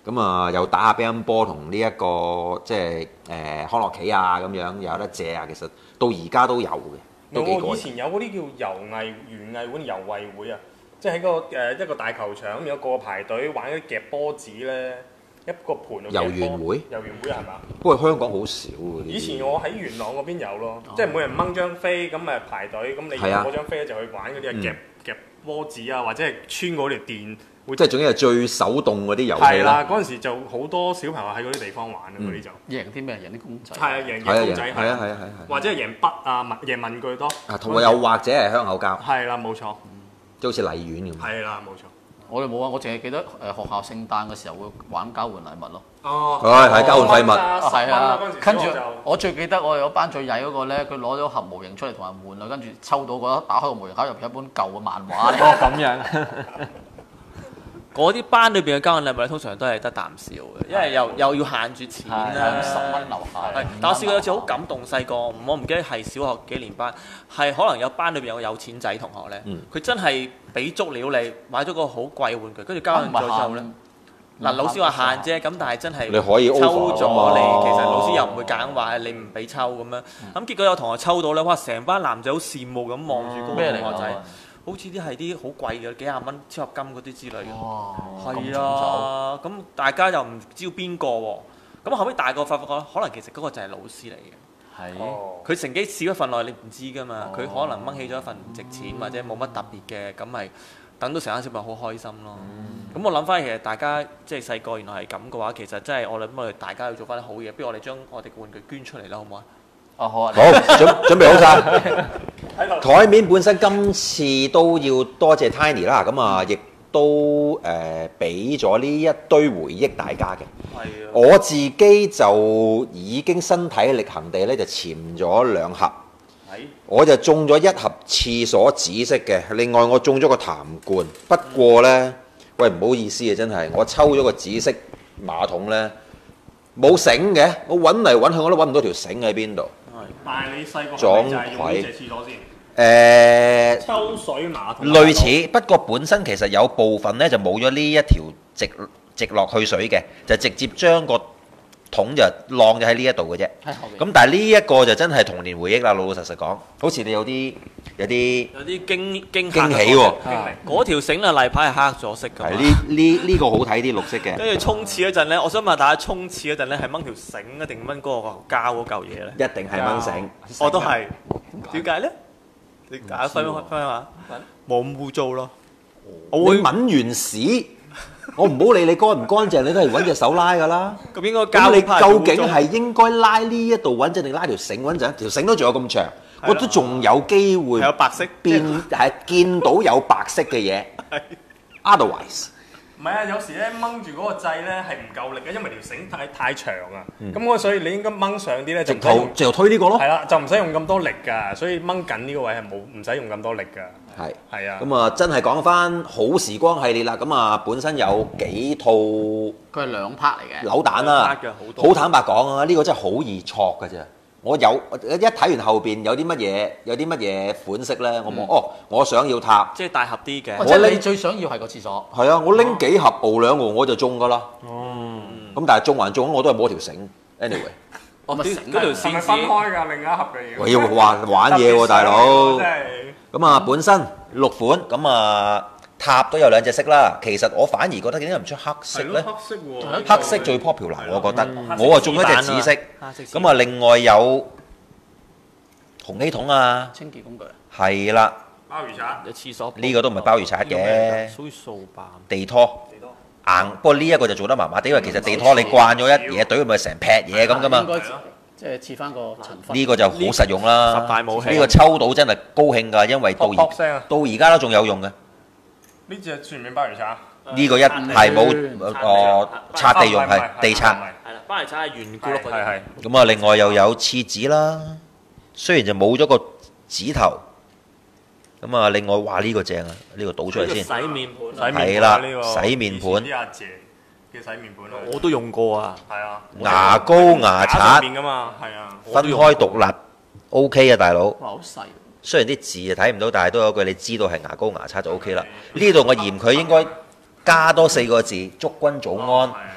咁啊又打下乒乓波同呢一個即係誒康樂棋啊咁樣又有得借啊，其實到而家都有嘅，都幾過癮。 我以前有嗰啲叫遊藝園藝館遊藝會啊，即係喺個誒一個大球場咁有個排隊玩嗰啲夾波子咧，一個盤度夾波。 遊園會？ 遊園會係嘛？ 不過香港好少喎。 以前我喺元朗嗰邊有咯，即係每人掹張飛咁誒排隊，咁你攞張飛咧就去玩嗰啲夾夾波子啊，或者係穿嗰條電。 即係總之係最手動嗰啲遊戲係啦，嗰陣時就好多小朋友喺嗰啲地方玩嗰啲就贏啲咩？贏啲公仔。 係啊，贏贏公仔係啊係啊係啊， 或者係贏筆啊文贏文具多。 啊，同埋又或者係香口膠。 係啦，冇錯。 即好似荔園咁。 係啦，冇錯。 我哋冇啊！我淨係記得誒學校聖誕嘅時候會玩交換禮物咯。 哦。 係係交換廢物。 係啊，跟住我最記得我有班最曳嗰個咧，佢攞咗盒模型出嚟同人換啦，跟住抽到嗰打開個模型盒入邊一本舊嘅漫畫。 哦，咁樣。 嗰啲班裏邊嘅交換禮物咧，通常都係得啖笑嘅，因為又又要限住錢啦， 十蚊樓下。 係，但我試過有次好感動，細個我唔記得係小學幾年班，係可能有班裏邊有個有錢仔同學咧，佢真係俾足料你買咗個好貴嘅玩具，跟住交換咗之後咧，嗱老師話限啫，咁但係真係你可以抽咗你，其實老師又唔會揀話你唔俾抽咁樣，咁結果有同學抽到咧，哇！成班男仔好羨慕咁望住嗰個同學仔。好似啲係啲好貴嘅幾廿蚊超合金嗰啲之類嘅，係啊，咁大家又唔知道邊個喎，咁後尾大個發覺可能其實嗰個就係老師嚟嘅，係，佢乘機少一份落你唔知㗎嘛，佢可能掹起咗一份唔值錢或者冇乜特別嘅，咁咪等到成間小朋友好開心咯。咁我諗翻其實大家即係細個原來係咁嘅話，其實真係我諗我哋大家要做翻啲好嘢，不如我哋將我哋嘅玩具捐出嚟啦，好唔好啊？ 哦好啊， 好準準備好晒。台面本身今次都要多謝 Tiny 啦，咁啊亦都誒俾咗呢一堆回憶大家嘅。係啊。我自己就已經身體力行地咧就潛咗兩盒。係。我就中咗一盒廁所紫色嘅，另外我中咗個痰罐。不過咧，喂唔好意思啊，真係我抽咗個紫色馬桶咧冇繩嘅，我揾嚟揾去我都揾唔到條繩喺邊度。 但係你細個係咪就係用呢隻廁所先？ 誒， 抽水馬桶類似，不過本身其實有部分咧就冇咗呢一條直直落去水嘅，就直接將個桶就晾咗喺呢一度嘅啫。咁但係呢一個就真係童年回憶啦，老老實實講，好似你有啲有啲有啲驚驚驚喜喎。 嗰條繩啊，例牌係黑咗色㗎。 係呢呢呢個好睇啲綠色嘅。 跟住沖廁嗰陣咧，我想問大家沖廁嗰陣咧係掹條繩啊定掹嗰個膠嗰嚿嘢咧？ 一定係掹繩。 我都係。點解咧？你大家分分分下，冇咁污糟咯。 我會抿完屎，我唔好理你乾唔乾淨，你都係揾隻手拉㗎啦。 咁應該咁你究竟係應該拉呢一度穩陣定拉條繩穩陣？條繩都仲有咁長，我都仲有機會有白色變係見到有白色嘅嘢。Otherwise。 唔係啊，有時咧掹住嗰個掣咧係唔夠力嘅，因為條繩太太長啊。咁我所以你應該掹上啲咧， 直頭直頭推呢個咯。 係啦，就唔使用咁多力㗎，所以掹緊呢個位係冇唔使用咁多力㗎。 係係啊。 咁啊，真係講翻好時光系列啦。咁啊，本身有幾套佢係兩 part 嚟嘅。 扭蛋啦，好坦白講啊，呢個真係好易錯㗎啫。我有一睇完後邊有啲乜嘢有啲乜嘢款式咧，我望哦，我想要塔， 即係大盒啲嘅。 或者你最想要係個廁所。 係啊，我拎幾盒澳兩喎，我就中㗎啦。哦。咁但係中還中，我都係摸條繩。Anyway。 我咪繩嗰條線係咪分開㗎？另一盒嘅嘢。 我要玩玩嘢喎，大佬。 真係。 咁啊，本身六款，咁啊塔都有兩隻色啦。其實我反而覺得點解唔出黑色咧？ 黑色喎。 黑色最 popular，我覺得。我啊中咗隻紫色。咁啊，另外有紅機桶啊。 清潔工具。 係啦。 鮑魚刷。 有廁所。 呢個都唔係鮑魚刷嘅。 屬於掃把。 地拖。硬，不過呢一個就做得麻麻地，因為其實地拖你慣咗一嘢懟，咪成劈嘢咁噶嘛。 應該即係似翻個塵分。 呢個就好實用啦。 十大武器。 呢個抽到真係高興㗎，因為到而到而家都仲有用嘅。 呢隻算唔算鮑魚刷？ 呢個一係冇誒擦地用，係地擦。 係啦，鮑魚刷係圓咕碌嗰啲。 係係。 咁啊，另外又有廁紙啦，雖然就冇咗個指頭。咁啊，另外哇呢個正啊，呢個倒出嚟先。 洗面盤。 係啦，洗面盤。 啲阿姐嘅洗面盤啊。 我都用過啊。 係啊。 牙膏牙刷。 面㗎嘛，係啊。 分開獨立 OK 啊，大佬。 哇，好細。 雖然啲字啊睇唔到，但係都有句你知道係牙膏牙刷就 OK 啦。呢度我嫌佢應該加多四個字，祝君早安。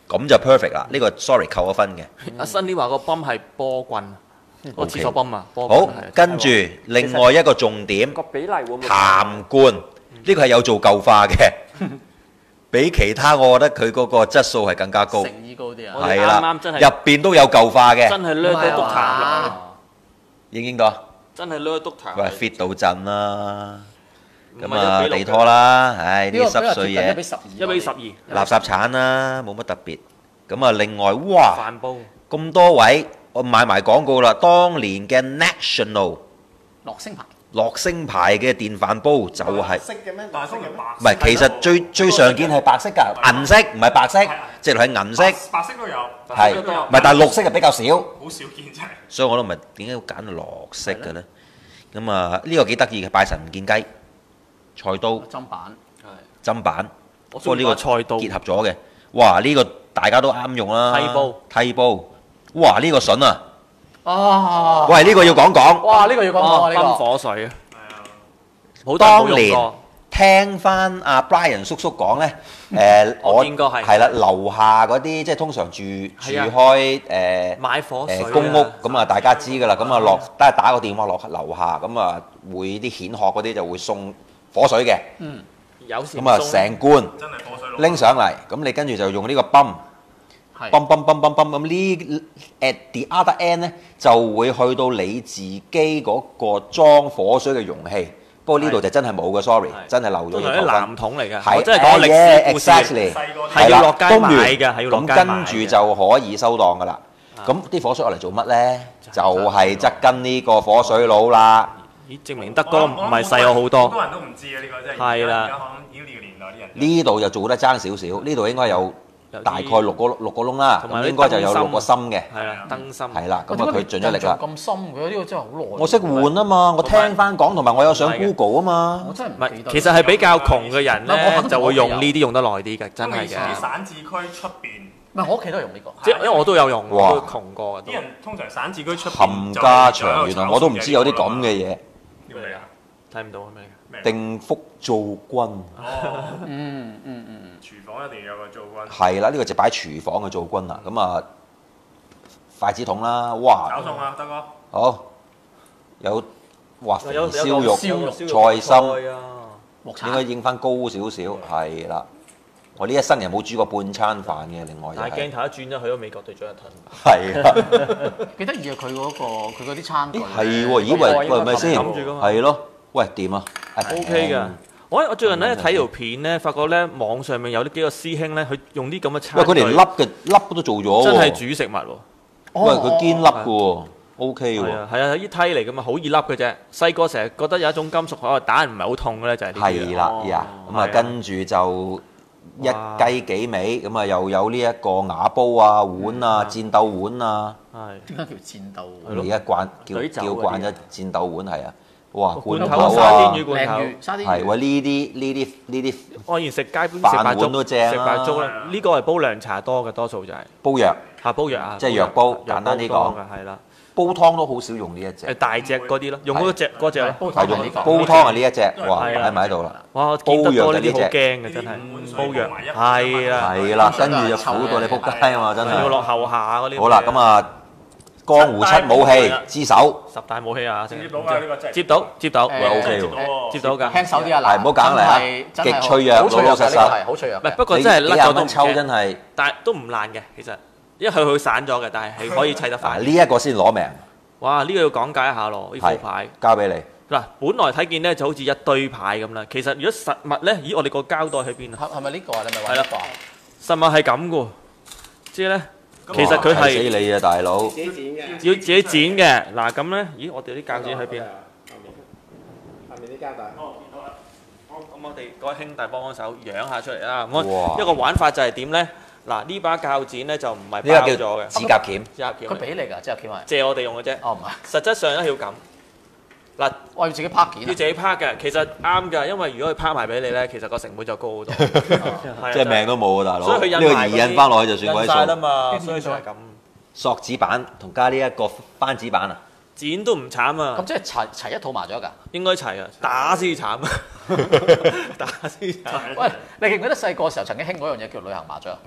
咁就 perfect 啦。呢個 sorry 扣咗分嘅。 阿新呢話個泵係波棍，個廁所泵啊，波好棍係， 跟住另外一個重點， 個比例會唔會痰罐呢個係有做舊化嘅，比其他我覺得佢嗰個質素係更加高。 誠意高啲啊！ 我哋係啦， 啱啱真係入邊都有舊化嘅， 真係掠到督痰入去， 應唔應到？ 真係掠督痰。 喂 fit 到陣啦， 唔係咁啊一比六地拖啦，唉呢啲呢個濕碎嘢一比，十二， 一比十二， 垃圾鏟啦，冇乜特別。咁啊另外，哇飯煲咁多位，我買埋廣告啦，當年嘅 National 樂星牌。 樂星牌嘅電飯煲就係、 色嘅咩？但係通常白唔係，其實最最常見係白色㗎，銀色唔係白色，直頭係銀色， 白色都有， 係唔係？但係綠色係比較少， 好少見真係。 所以我都唔係點解要揀綠色嘅咧？咁啊，呢個幾得意嘅，拜神唔見雞，菜刀、 砧板砧板， 我不過呢個菜刀結合咗嘅，哇！呢個大家都啱用啦， 梯煲梯煲，哇！呢個筍啊， 啊！ 喂，呢個要講講。 哇！呢個要講講啊！ 哦，泵呢個火水啊！好多人冇用當年過， 聽翻阿 Brian 叔叔講咧，誒我見過係係啦，樓下嗰啲即係通常住住係啊開誒買火水啊誒公屋咁啊，大家知㗎啦。咁啊落，得係打個電話落樓下，咁啊會啲顯學嗰啲就會送火水嘅。 有時咁啊送成罐真係火水佬。 拎上嚟，咁你跟住就用呢個泵， 係泵泵泵泵泵咁呢 at the other end 咧就會去到你自己嗰個裝火水嘅容器。不過呢度就真係冇嘅，sorry，真係漏咗通常啲要扣分藍桶嚟嘅， 係我真係講歷史故事嘅， exactly 係要落街買嘅，係要落咁街買跟住嘅就可以收檔噶啦。咁啲火水攞嚟做乜咧？就係側跟呢個火水佬啦。 咦，證明德哥唔係細我好多。 好多人都唔知啊！呢個真係係啦而家可能已經呢個年代啲人。 呢度就做得爭少少，呢度應該有有啲大概六個六個窿啦， 同埋啲咁應該就有燈芯六個心嘅。 係啦，燈芯係啦，咁啊佢盡咗力啦。 咁深嘅呢個真係好耐。 我識換啊嘛，我聽翻講，同埋我有上唔係嘅 Google 啊嘛我。真係唔係， 唔記得。 其實係比較窮嘅人唔係我咧， 肯定就會用呢我屋企啲用得耐啲嘅，真係因為以前啲嘅。 散字區出邊， 唔係我屋企都係用呢個。 即係因為我都有用， 哇我都窮過嘅都啲。人通常散字區出邊冚家祥，原來我都唔知有啲咁嘅嘢。 叫咩啊？ 睇唔到咩？ 咩？ 定福做軍哦， 嗯嗯嗯。 廚房一定要有個做軍。 係啦，呢個就擺廚房嘅做軍啦。咁啊，筷子筒啦，哇！ 搞餸啊，德哥。 好，有哇肥有有燒肉、 燒肉菜心， 啊！ 鑊鏟。 應該影翻高少少，係啦。我呢一生人冇煮過半餐飯嘅，另外就但係鏡係頭一轉咗，去咗美國隊長一吞。 係啦。 幾得意啊！佢嗰個佢嗰啲餐具咦係喎？咦喂喂，係咪先？ 冚住㗎嘛係咯。喂掂啊 O K 嘅。我我最近咧睇條片咧，發覺咧網上面有啲幾個師兄咧，佢用啲咁嘅餐喂， 具， 佢連粒嘅粒都做咗喎。 真係煮食物喎。 喂，佢堅粒嘅喎，O K 係喎。 啊係啊，啲梯嚟噶嘛，好易粒嘅啫。細個成日覺得有一種金屬可能打人唔係好痛嘅咧，就係呢啲係啦，呀，咁啊係啊跟住就一哇雞幾味，咁啊又有呢一個瓦煲啊、碗啊、戰鬥碗啊， 係點解叫戰鬥？ 係咯而家慣叫舉酒叫嗰啲慣咗戰鬥碗係啊，哇罐罐頭頭沙啊甸魚，罐頭鯪。魚、沙甸魚。 係喂呢啲呢啲呢啲我以前食街邊食飯白粥， 碗都正食啦白粥咧，呢個係煲涼茶多嘅，多數就係煲藥嚇煲藥啊， 即係藥煲藥簡單啲多講嘅係啦， 煲湯都好少用呢一誒隻， 大隻嗰啲咯，用嗰隻嗰隻咯。 煲湯係用係呢個。 煲湯係呢一隻，哇係啊擺埋喺度啦， 哇！我見得多呢啲好煲藥就驚嘅真係，煲藥係啊， 係啦，跟住就苦到你仆街啊嘛，真要落係。 後下嗰啲。 好啦，咁啊江湖七武器之首， 十大武器啊， 接到啊！呢個真係接到接到， 誒喂 OK 接到喎。 喎。 接到㗎。 輕手啲啊！ 係唔好揀嚟啊真係極脆弱好脆老老實實嘅呢個係好脆弱唔係嘅。 不過真係你幾廿甩咗都唔蚊抽真驚， 係， 但係都唔爛嘅其實，因為佢佢散咗嘅，但係係可以砌得嗱快。 呢一個先攞命， 哇！呢個要講解一下咯，呢副係牌。 交俾你。 嗱，本來睇見咧就好似一堆牌咁啦，其實如果實物咧，咦我哋個膠袋喺邊啊？ 係係咪呢個啊？你咪話係啦呢個啊？ 實物係咁嘅喎，即係咧，其實佢哇睇係死你啊，大佬！ 要自己剪嘅。嗱咁咧，咦我哋啲膠剪喺邊啊？ 下面啲膠帶。 哦，見到啦。好，咁我哋各位兄弟幫幫手養下出嚟啦。咁哇我一個玩法就係點咧？嗱呢把鉸剪咧就唔係包呢個咗嘅， 叫指甲鉗， 指甲鉗佢俾你㗎，即係鉗係。 借我哋用嘅啫。 哦唔係， 實質上咧要咁，嗱我要自己拍件啊。 要自己拍嘅，其實啱㗎，因為如果佢拍埋俾你咧，其實個成本就高好多。係啊即係命都冇啊，大佬！ 所以佢印呢個埋嗰啲二印翻落去就算鬼印晒啦數。 嘛，所以就係咁。 索紙板同加呢一個番紙板啊， 剪都唔慘啊咁，即係齊齊一套麻雀㗎。 應該齊啊，打先慘啊，打先慘。 喂，你記唔記得細個時候曾經興嗰樣嘢叫旅行麻雀？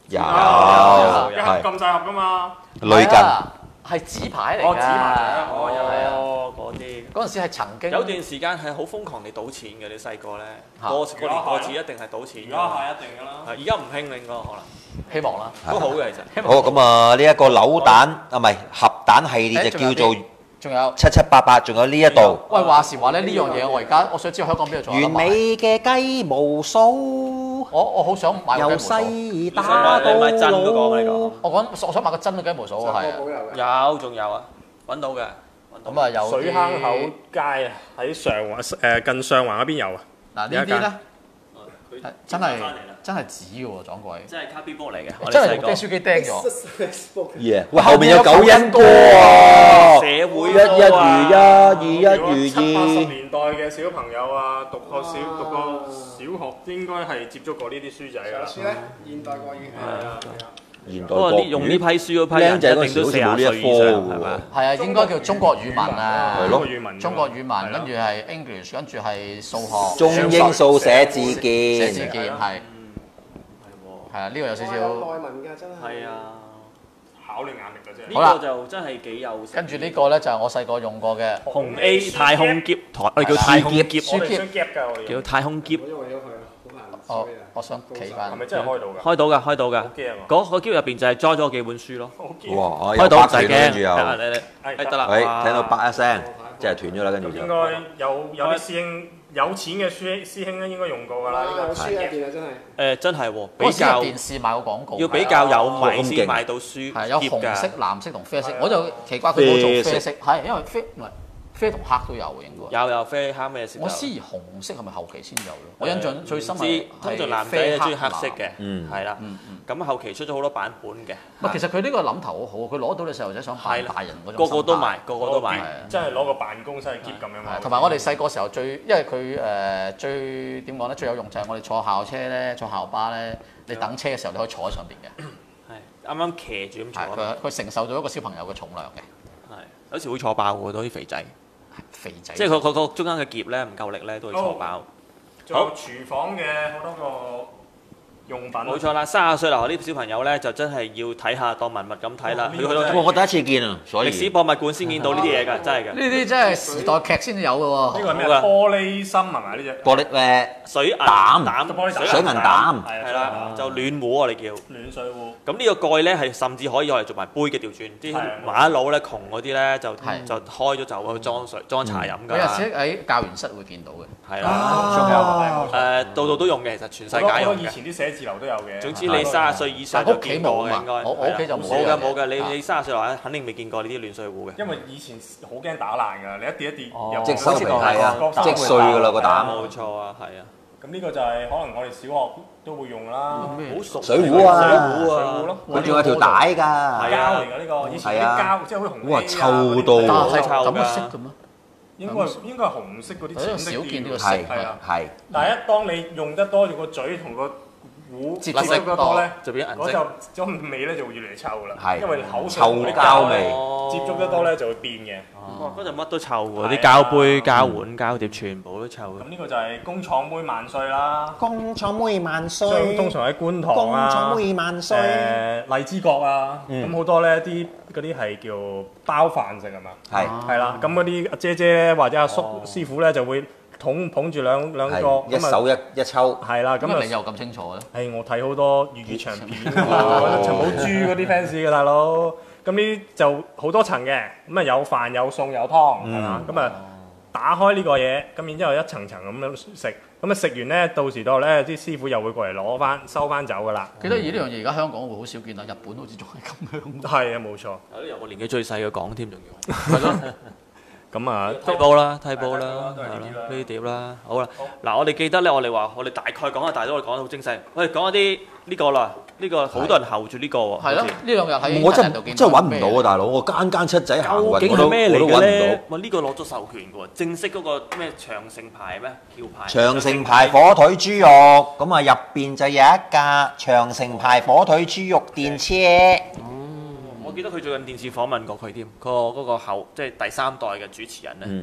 有一盒係咁細盒噶嘛。 類近。 係紙牌嚟哦， 㗎。 紙麻雀，哦，有係啊哦，嗰啲。 嗰陣時係曾經有段時間係好瘋狂地賭錢嘅，你細個咧， 嚇過過年過節一定係賭錢㗎。 而家係一定㗎啦。 係而家唔興啦，應該可能希望啦。 都好嘅其實。 好咁啊！呢一個扭蛋啊，唔係盒蛋系列就叫做仲有七七八八，仲有呢一度喂話時話咧，呢樣嘢我而家我想知道香港邊度仲有得賣。 完美嘅雞毛掃， 我我好想買個由雞毛掃。 細打到你買真嗰個你講？ 我講我想買個真嘅雞毛掃啊，係啊。 有仲有啊，揾到嘅。 咁啊有水坑口街啊，喺上環誒近上環嗰邊有啊。 嗱呢啲咧係真係真係紙嘅喎，撞鬼。 真係卡比波嚟嘅，我哋真係細個。 部機書機釘咗。 耶！喂，後面有九因歌啊！ 社會一一如一，二一如七八十二。 年代嘅小朋友啊，讀過小讀過小學，應該係接觸過呢啲書仔㗎啦。 書咧，現代國語係啊。 現代不過國呢用呢批書嗰批人僆仔嗰一定都四時好似冇呢十歲以一科上係咪？ 喎。 係啊，應該叫中國語文啊。 係咯語文。 中國語文，跟住係 English，跟住係數學。 中英數寫字寫字鍵。 鍵係。係啊，呢個有少少。 有內文㗎，真係。 係啊， 考你眼力㗎啫。 呢個就真係幾有。 跟住呢個咧就係我細個用過嘅。 紅 A 太空喼台，我哋叫太空喼， 書喼我哋想 gap 㗎，我哋叫太空喼。 我因為咗佢好難哦衰啊。， 我想企翻係。咪真係開到㗎？ 開到㗎，開到㗎。 好驚啊！ 嗰個喼入邊就係裝咗幾本書咯。 好驚。 哇！ 開到唔使驚， 跟住又， 得你你誒得啦。 喂， 哇聽到叭一聲，即係斷咗啦，跟住就應。該有有啲師兄有錢嘅師師兄咧，應該用過㗎啦。呢有個書入邊啊，真係。 誒真係喎， 嗰時有比較電視賣過廣告。 要比較有米咁勁先買到書係有喼紅色、 㗎。 藍色同啡色，我就奇怪佢冇做啡啡色，係因為啡唔係啡同黑都有嘅應該。 有有啡黑咩色都有？ 我思疑紅色係咪後期先有咯？我印象最深知係通常係男仔係中意黑色藍。 嘅， 嗯係啦。咁後期出咗好多版本嘅， 唔係，其實佢呢個諗頭好好，佢攞到你細路仔想扮係啦大人嗰種個個都心態買，個個都買。 真係攞個辦公室嘅喼咁樣嘛。 係同埋我哋細個時候最，因為佢誒、呃、最點講咧，最有用就係我哋坐校車咧，坐校巴咧，你等車嘅時候你可以坐喺上邊嘅， 係啱啱騎住咁係坐， 佢佢承受到一個小朋友嘅重量嘅， 係有時會坐爆喎，嗰啲肥仔， 肥仔。 即係佢佢個中間嘅夾咧唔夠力咧，都會坐爆。 仲有廚房嘅好多個用品。 冇錯啦，三十歲樓下啲小朋友咧就真係要睇下當文物咁睇啦。 哦呢佢去到個真係哇！我第一次見啊，所以歷史博物館先見到呢啲嘢㗎，真係呢㗎。 啲真係時代劇先有嘅喎。 呢個係咩？ 好㗎玻璃心係咪呢隻？ 玻璃誒水銀膽膽玻璃膽水銀膽係啦，就暖壺我哋叫。 暖水壺。 咁呢個蓋咧係甚至可以攞嚟做埋杯嘅調轉，啲係馬佬咧窮嗰啲咧就係就開咗就去裝水裝茶飲我有時㗎。 喺教員室會見到嘅。 係啦， 啊誒度度都用嘅，其實全世界用嘅。 以前啲寫字樓都有嘅。 總之你三十歲以上就見過嘅應該。 我屋企就冇冇㗎冇㗎，你啊你三十歲話肯定未見過呢啲暖水壺嘅。 因為以前好驚打爛㗎，你一跌一跌又即收皮好似個係啊個即碎㗎啦個膽冇錯啊，係啊。 咁呢個就係可能我哋小學都會用啦。 好熟水壺啊水壺水壺啊咯， 佢仲有條帶㗎。 膠嚟㗎呢個，以前啲係啊膠即係好似紅哇 A 啊臭到嗰啲好但係臭㗎咁嘅色嘅咩？ 應該應該係紅色嗰啲淺色少見呢個啲色係係啊。 係。 但係一當你用得多，用個嘴同個壺接接觸得多咧， 就變咗銀嗰色。 就種味咧就會越嚟越臭啦。 係因為口上嗰啲臭膠味哦接觸得多咧就會變嘅。 哇！嗰陣乜都臭喎， 係啊啲膠杯、膠碗、膠碟全部都臭嘅咁。呢個就係工廠妹萬歲啦。 工廠妹萬所以歲， 通常喺觀塘工啊廠，妹萬歲。 誒荔枝角啊， 嗯咁好多咧啲嗰啲係叫包飯食係嘛？ 係係啦，咁嗰啲阿姐姐咧或者阿叔師傅咧就會捧捧住兩兩個係一咁啊， 手一一抽。 係啦，咁啊咁你。又咁清楚嘅？ 誒，我睇好多粵語長片喎，陳寶珠嗰啲 fans 嘅大佬，咁呢啲就好多層嘅，咁啊有飯有餸有湯，係嘛？咁啊打開呢個嘢，咁然之後一層層咁樣食，咁啊食完咧，到時到咧啲師傅又會過嚟攞翻收翻走噶啦。 記得而呢樣嘢而家香港會好少見啦，日本好似仲係咁樣。 係啊，冇錯。 有啲由我年紀最細嘅講添，仲要。 係咯， 咁啊， 梯煲啦，梯煲啦， 都係呢啲啦呢啲碟啦，好啦。嗱，我哋記得咧，我哋話我哋大概講下，大都我哋講得好精細。喂，講一啲呢個啦，呢個好多人候住呢個喎。 係咯，呢兩日喺我真 internet 度見真係到揾唔到啊，大佬！我間間七仔行運究竟我都係咩嚟我都揾唔嘅咧到。？ 哇！呢個攞咗授權嘅喎，正式嗰個咩長城牌咩橋牌？ 長城牌火腿豬肉，咁啊入邊就有一架長城牌火腿豬肉電車。 我記得佢最近電視訪問過佢添，個嗰個後即係第三代嘅主持人咧， 嗯，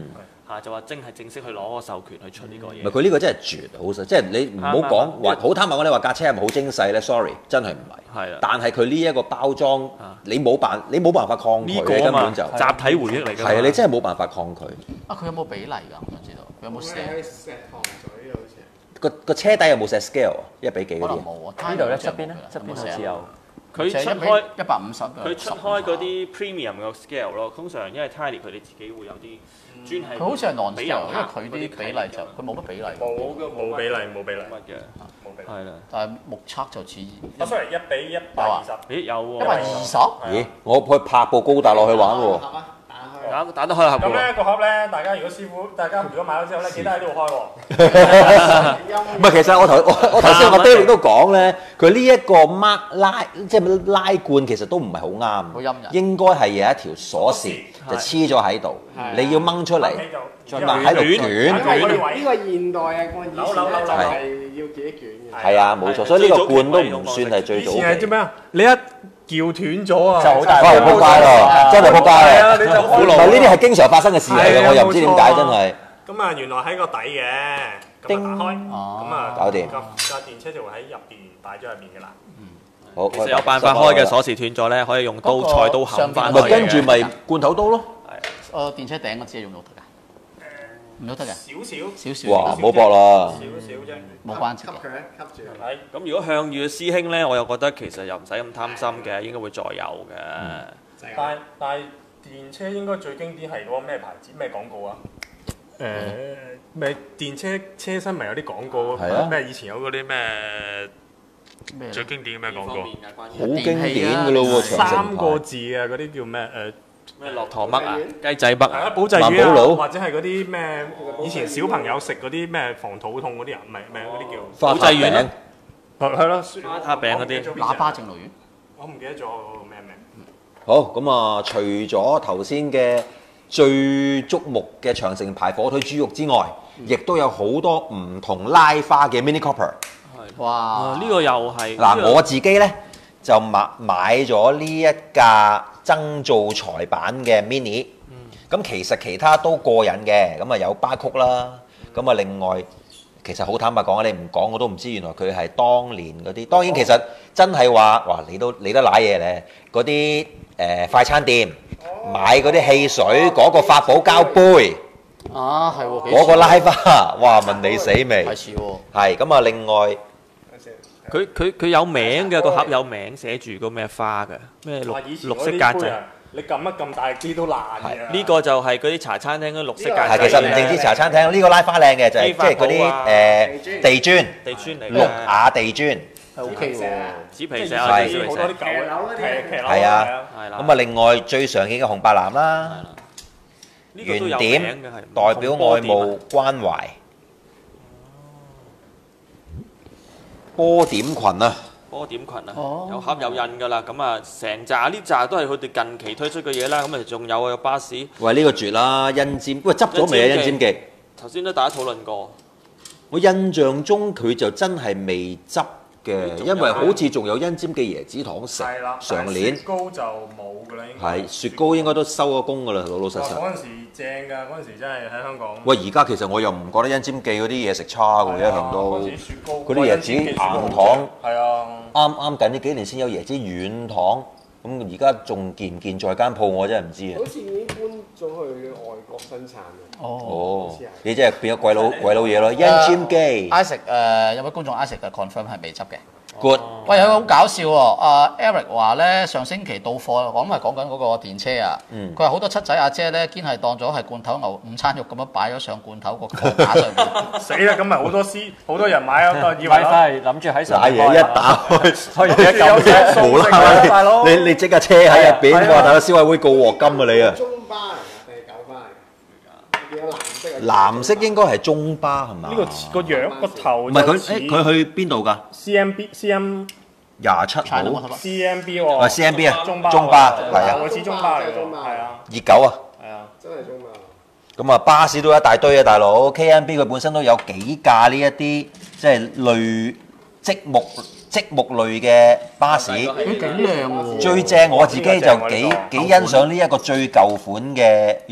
嚇，就話真係正式去攞個授權去出呢個嘢。 唔係佢呢個真係絕好實，即係你唔好講話好坦白講，你話架車係咪好精細咧？sorry，真係唔係。 係啊。 但係佢呢一個包裝，你冇辦你冇辦法抗拒， 呢個根本就集體回憶嚟㗎。 係啊，你真係冇辦法抗拒。 啊，佢有冇比例㗎？我想知道，佢有冇寫？ 喺石塘咀好似。 個個車底有冇寫 scale 一比幾嗰啲？ 冇啊， 呢度咧側邊咧，側邊好似有。 佢出開一百五十， 佢出開嗰啲 premium 嘅 scale 咯。通常因為 Tiny 佢哋自己會有啲專係。 佢好似係 non 俾 scale， 人因為佢啲比例就佢冇乜比例。 冇冇比例冇比例乜嘅， 冇比例。 係啦。 但係目測就似。 啊，sorry，一比一百二十。 咦有喎。 一百二十？ 咦，我去拍部高達落去玩喎。 打打得開盒咁咧個盒咧，大家如果師傅，大家如果買咗之後咧，記得喺呢度開喎。 唔係，其實我頭我我頭先我 David 都講咧，佢呢一個 mark 拉即係拉罐其實都唔係好啱， 好陰人應該係有一條鎖匙就黐咗喺度，你要掹出嚟，再掹喺度捲。 呢個現代嘅罐以前咧就係要自己捲嘅。 係啊，冇錯，所以呢個罐都唔算係最早期。 以前係做咩啊？你一撬斷咗啊， 就好大哇！撲街咯，真係撲街係啊， 啊！ 你就唔係呢啲係經常發生嘅事嚟嘅，我又唔知點解真係。 咁啊，原來喺個底嘅，咁啊打開，咁啊搞掂。 架電車就會喺入邊擺咗入面嘅啦。 好， 其實有辦法開嘅鎖匙斷咗咧，可以用刀菜刀冚翻咪跟住咪罐頭刀咯。 誒電車頂嗰支係用到得㗎？唔都得嘅？ 少少少少。 哇！唔好搏啦。 少少啫。 冇關節嘅。 吸佢咧，吸住。 係。 咁如果向宇嘅師兄咧，我又覺得其實又唔使咁貪心嘅，應該會再有嘅。 但係但係電車應該最經典係嗰個咩牌子咩廣告啊？誒咩電車車身咪有啲廣告咩？以前有嗰啲咩最經典嘅咩廣告？ 好經典㗎咯喎， 三個字啊，嗰啲叫咩誒？ 咩駱駝麥啊，雞仔北啊， 保濟丸啊，或者係嗰啲咩以前小朋友食嗰啲咩防肚痛嗰啲啊，唔係唔係嗰啲叫保濟丸， 係係咯， 花塔餅嗰啲， 喇叭正露丸， 我唔記得咗咩名。 好咁啊，除咗頭先嘅最矚目嘅長城牌火腿豬肉之外，亦都有好多唔同拉花嘅 Mini Cooper。 哇！ 呢個又係嗱，我自己咧就買買咗呢一架增造裁版嘅 Mini，咁、嗯、其實其他都過癮嘅，咁啊有巴曲啦，咁啊另外其實好坦白講，你唔講我都唔知原來佢係當年嗰啲，當然其實真係話，哇你都你都賴嘢咧，嗰啲誒快餐店買嗰啲汽水嗰、嗰個發寶膠杯。 啊，係喎， 嗰個拉花，哇問你死未？ 係似喎。 係咁啊，另外。 佢佢佢有名嘅，個盒有名寫住個咩花嘅，咩綠綠色格仔。 你撳一撳大力啲都爛嘅。 呢個就係嗰啲茶餐廳嗰綠色格仔。 係其實唔淨止茶餐廳，呢個拉花靚嘅就係即係嗰啲誒地磚， 地磚嚟嘅。 綠瓦地磚。 係 OK 喎。 紙皮石啊， 好多啲舊嘅。 係啊，咁啊另外最常見嘅紅白藍啦，圓點代表愛慕關懷。波點裙啊！ 波點裙啊，有盒有印㗎啦。咁啊，成扎呢扎都係佢哋近期推出嘅嘢啦。咁啊，仲有啊，有巴士。 喂，呢個絕啦，印尖。喂，執咗未啊？印尖記。 頭先都大家討論過。 我印象中佢就真係未執嘅，因為好似仲有印尖記椰子糖食。上年。 雪糕就冇㗎啦，應該。 係雪糕應該都收咗工㗎啦，老老實實。 嗰陣時正㗎，嗰陣時真係喺香港。 喂，而家其實我又唔覺得印尖記嗰啲嘢食差㗎，一向都。嗰啲椰子硬糖。 係啊。 啱啱近呢幾年先有椰子軟糖，咁而家仲健唔健在間鋪我真係唔知啊。 好似已經搬咗去外國生產嘅。 哦。你真係變咗鬼佬鬼佬嘢咯，印尖記。 Isaac 誒有位觀眾 Isaac 嘅 confirm 係未執嘅。 Good。 喂，有個好搞笑喎！阿 Eric 話咧，上星期到貨，我諗係講緊嗰個電車啊。佢話好多七仔阿姐咧，堅係當咗係罐頭牛午餐肉咁樣擺咗上罐頭個架上邊。 死啦！咁咪好多師，好多人買啊，以為買翻嚟諗住喺上買嘢一打開， 開嘢一嚿嘢冇啦！大佬，你你即刻車喺入邊，哇！大佬消委會告鑊金啊你啊！ 中巴嚟㗎定係九巴嚟㗎？見到藍色啊！ 藍色應該係中巴係嘛？ 呢個個樣個頭唔係佢，誒佢去邊度㗎 ？C M B C M 廿七號 C M B 喎。 啊 C M B 啊， 中巴中巴係啊， 我知中巴嚟㗎，係啊。 熱狗啊， 係啊， 真係中巴。 咁啊巴士都一大堆啊，大佬 K M B 佢本身都有幾架呢一啲即係類積木積木類嘅巴士， 佢幾靚喎！ 最正我自己就幾幾欣賞呢一個最舊款嘅，咦喂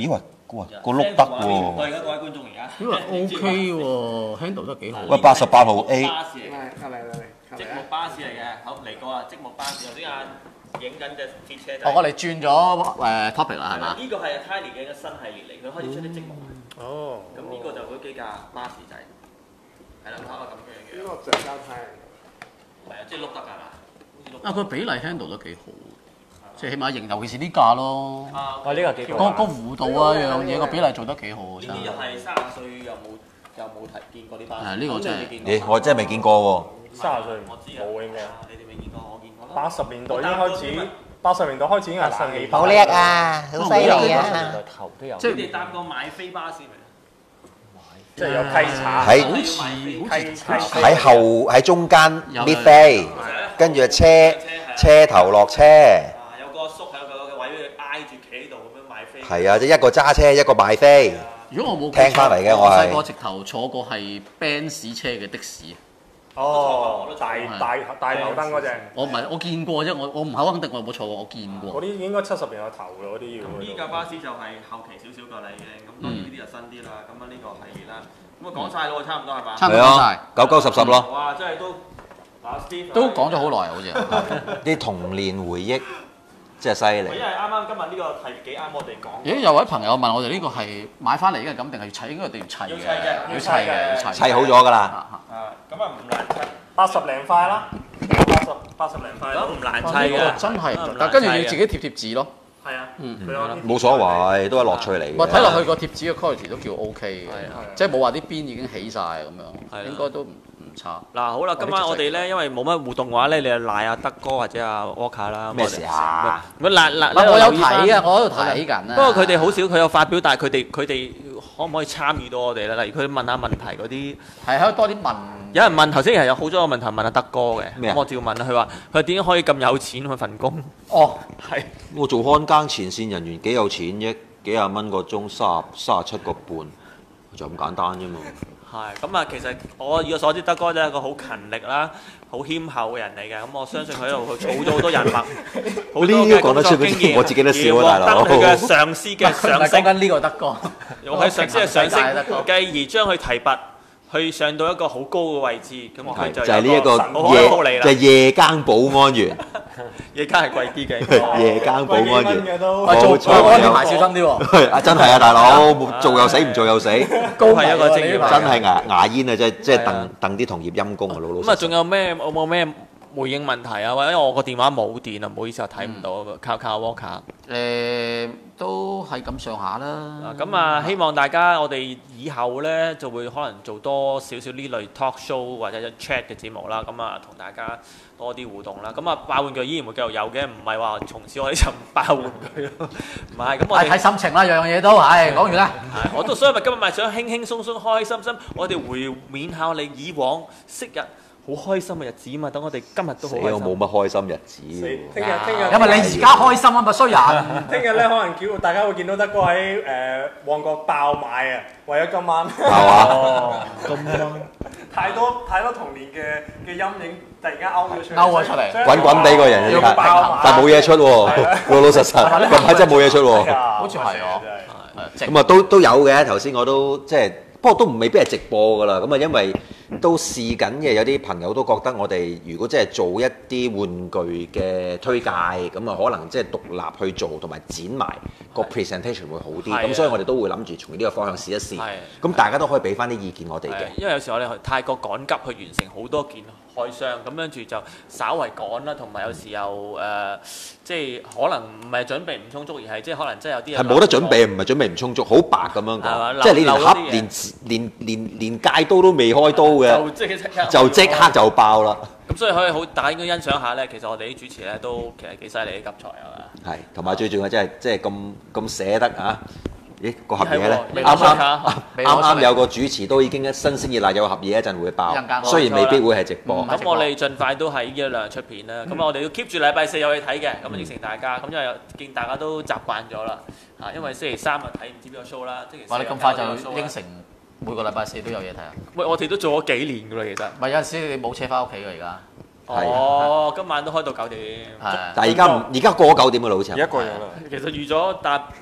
哇，個碌得喎。 對而家各位觀眾而家。 因為 OK 喎，handle 得幾好。 喂，八十八號 A。 巴士嚟嘅， 嚟嚟嚟， 積木巴士嚟嘅，好嚟過啊！積木巴士頭先啊影緊隻鐵車仔。 哦，我哋轉咗誒 topic 啦，係嘛？ 呢個係 Tiny 嘅一個新系列嚟，佢開始出啲積木。 哦。 咁呢個就嗰幾架巴士仔，係啦，睇下咁樣嘅。 呢個橡膠胎嚟係啊，即係碌得㗎嘛。 啊，佢比例 handle 得幾好，即係起碼型，尤其是呢架咯。 啊， 哦，呢個幾個個弧度啊，樣嘢個比例做得幾好呢真係。 啲又係三十歲又冇又冇睇見過啲巴士。 係呢個真係咦，我真係未見過喎。 三十歲我知啊， 冇應該。 你哋未見過，我見過啦。 八十年代已經開始，八十年代開始已經係新氣好叻啊，好犀利年啊！ 代頭都有。 即係你哋搭過買飛巴士未？ 即係有稽查。 喺好似好似稽查。 喺後喺中間搣飛，跟住車車頭落車。 啊，有個叔喺個位俾佢挨住企喺度咁樣買飛。 係啊，即係一個揸車，一個賣飛。 如果我冇聽返嚟嘅我係細個直頭坐過係 Benz 車嘅的士。 哦，大大大頭燈嗰只。 我唔係我見過啫，我我唔係好肯定我有冇坐過，我見過。 嗰啲應該七十年代頭嘅嗰啲要。 呢架巴士就係後期少少過嚟嘅，咁當然呢啲就新啲啦。咁啊呢個系列啦，咁啊講晒咯，差唔多係嘛？ 差唔係多講晒， 九九十十咯。 哇！真係都嗱 Steve 都講咗好耐，好似。 啲童年回憶真係犀利。 因為啱啱今日呢個係幾啱我哋講。 咦？有位朋友問我哋呢個係買翻嚟嘅咁定係砌？應該係要砌嘅， 要砌嘅要砌嘅，要砌嘅。 砌好咗㗎啦。 啊，咁啊唔難砌， 八十零塊啦，八十八十零塊。 咁唔難呢砌嘅。 個真係唔得，但跟住要自己貼貼紙咯。 係啊， 嗯佢有啲冇所謂，都係樂趣嚟哇！ 嘅。 睇落去個貼紙嘅 quality 都叫 OK 嘅， 係啊即係冇話啲邊已經起晒咁係啊樣，應該都唔唔差。 嗱好啦，今晚我哋咧因為冇乜互動嘅話咧，你就賴阿德哥或者阿 Walker 啦。 咩事啊？ 咁賴賴， 我有睇啊，我喺度睇緊啊。 不過佢哋好少，佢有發表，但係佢哋佢哋可唔可以參與到我哋咧？例如佢問下問題嗰啲， 係可以多啲問。 有人問頭先係有好多個問題問阿德哥嘅， 咩啊咁我照問啦。佢話佢點解可以咁有錢佢份工？ 哦， 係我做看更前線人員幾有錢啫，幾廿蚊個鐘，三十三十七個半，就咁簡單啫嘛。 係咁啊！其實我以我所知，德哥真係一個好勤力啦、好謙厚嘅人嚟嘅。咁我相信佢喺度佢儲咗好多人脈，好多嘅工作經驗， 我自己都笑啊，大佬。 而獲得佢嘅上司嘅上升， 講緊呢個德哥， 用佢上司嘅上升， 德哥繼而將佢提拔，去上到一個好高嘅位置。咁佢就就係呢一個好開好利夜， 啦就係夜間保安員。 夜間係貴啲嘅， 夜間保安員。 嘅都。 喂，做做安全牌小心啲喎。 啊，真係啊，大佬，做又死，唔做又死， 高係一個職業。 真係牙牙煙啊！即係即係戥戥啲同業陰公啊，老老實實。 咁啊，仲有咩？有冇咩回應問題啊？或者我個電話冇電啊，唔好意思，我睇唔到，靠靠 Walker。 誒，都係咁上下啦。 啊，咁啊，希望大家我哋以後咧就會可能做多少少呢類 talk show 或者 chat 嘅節目啦。咁啊，同大家多啲互動啦。咁啊，爆玩具依然會繼續有嘅，唔係話從此我哋就唔爆玩具咯。唔係，咁我哋睇心情啦，樣樣嘢都係講完啦。 係，我都所以咪今日咪想輕輕鬆鬆、開開心心，我哋回緬下你以往昔日好開心嘅日子嘛。等我哋今日都好開心。 我冇乜開心日子。 聽日聽日， 因為你而家開心啊嘛，衰人。 聽日咧可能叫大家會見到德哥喺誒旺角爆買啊，為咗今晚。 係嘛？ 哦，咁樣。太多太多童年嘅嘅陰影，突然間勾咗出嚟。 勾咗出嚟滾滾地個人啊！ 要呢爆買但係冇嘢出喎，老老實實，近排真係冇嘢出喎。 好似係哦。 咁啊，都都有嘅。頭先我都即係，不過都唔未必係直播㗎啦。咁啊，因為都試緊嘅，有啲朋友都覺得我哋如果即係做一啲玩具嘅推介，咁啊可能即係獨立去做，同埋剪埋個 presentation 會好啲。咁所以我哋都會諗住從呢個方向試一試。咁大家都可以俾翻啲意見我哋嘅。 因為有時我哋太過趕急去完成好多件開箱，咁跟住就稍為趕啦，同埋有時又誒，即係可能唔係準備唔充足，而係即係可能真係有啲係冇得準備，唔係準備唔充足，好白咁樣講，即係你連盒連連連連戒刀都未開刀嘅， 就即刻就即刻就爆啦。 咁所以可以好，大家應該欣賞下咧。其實我哋啲主持咧都其實幾犀利啲急才係嘛。 係，同埋最重要真係即係咁咁捨得啊！咦，個盒嘢咧， 啱啱啱啱有個主持都已經新鮮熱辣，有個盒嘢一陣會爆，雖然未必會係直播。 咁我哋盡快都喺呢一兩出片啦。咁我哋要 keep 住禮拜四有去睇嘅，咁應承大家。咁因為見大家都習慣咗啦，嚇，因為星期三啊睇唔知邊個 show 啦，星期四。 哇！你咁快就應承每個禮拜四都有嘢睇啊？ 喂，我哋都做咗幾年㗎啦，其實。 唔係有陣時你冇車翻屋企㗎而家。 哦，今晚都開到九點。 係。 但係而家唔，而家過咗九點㗎啦，好似。 而家過咗啦。 其實預咗搭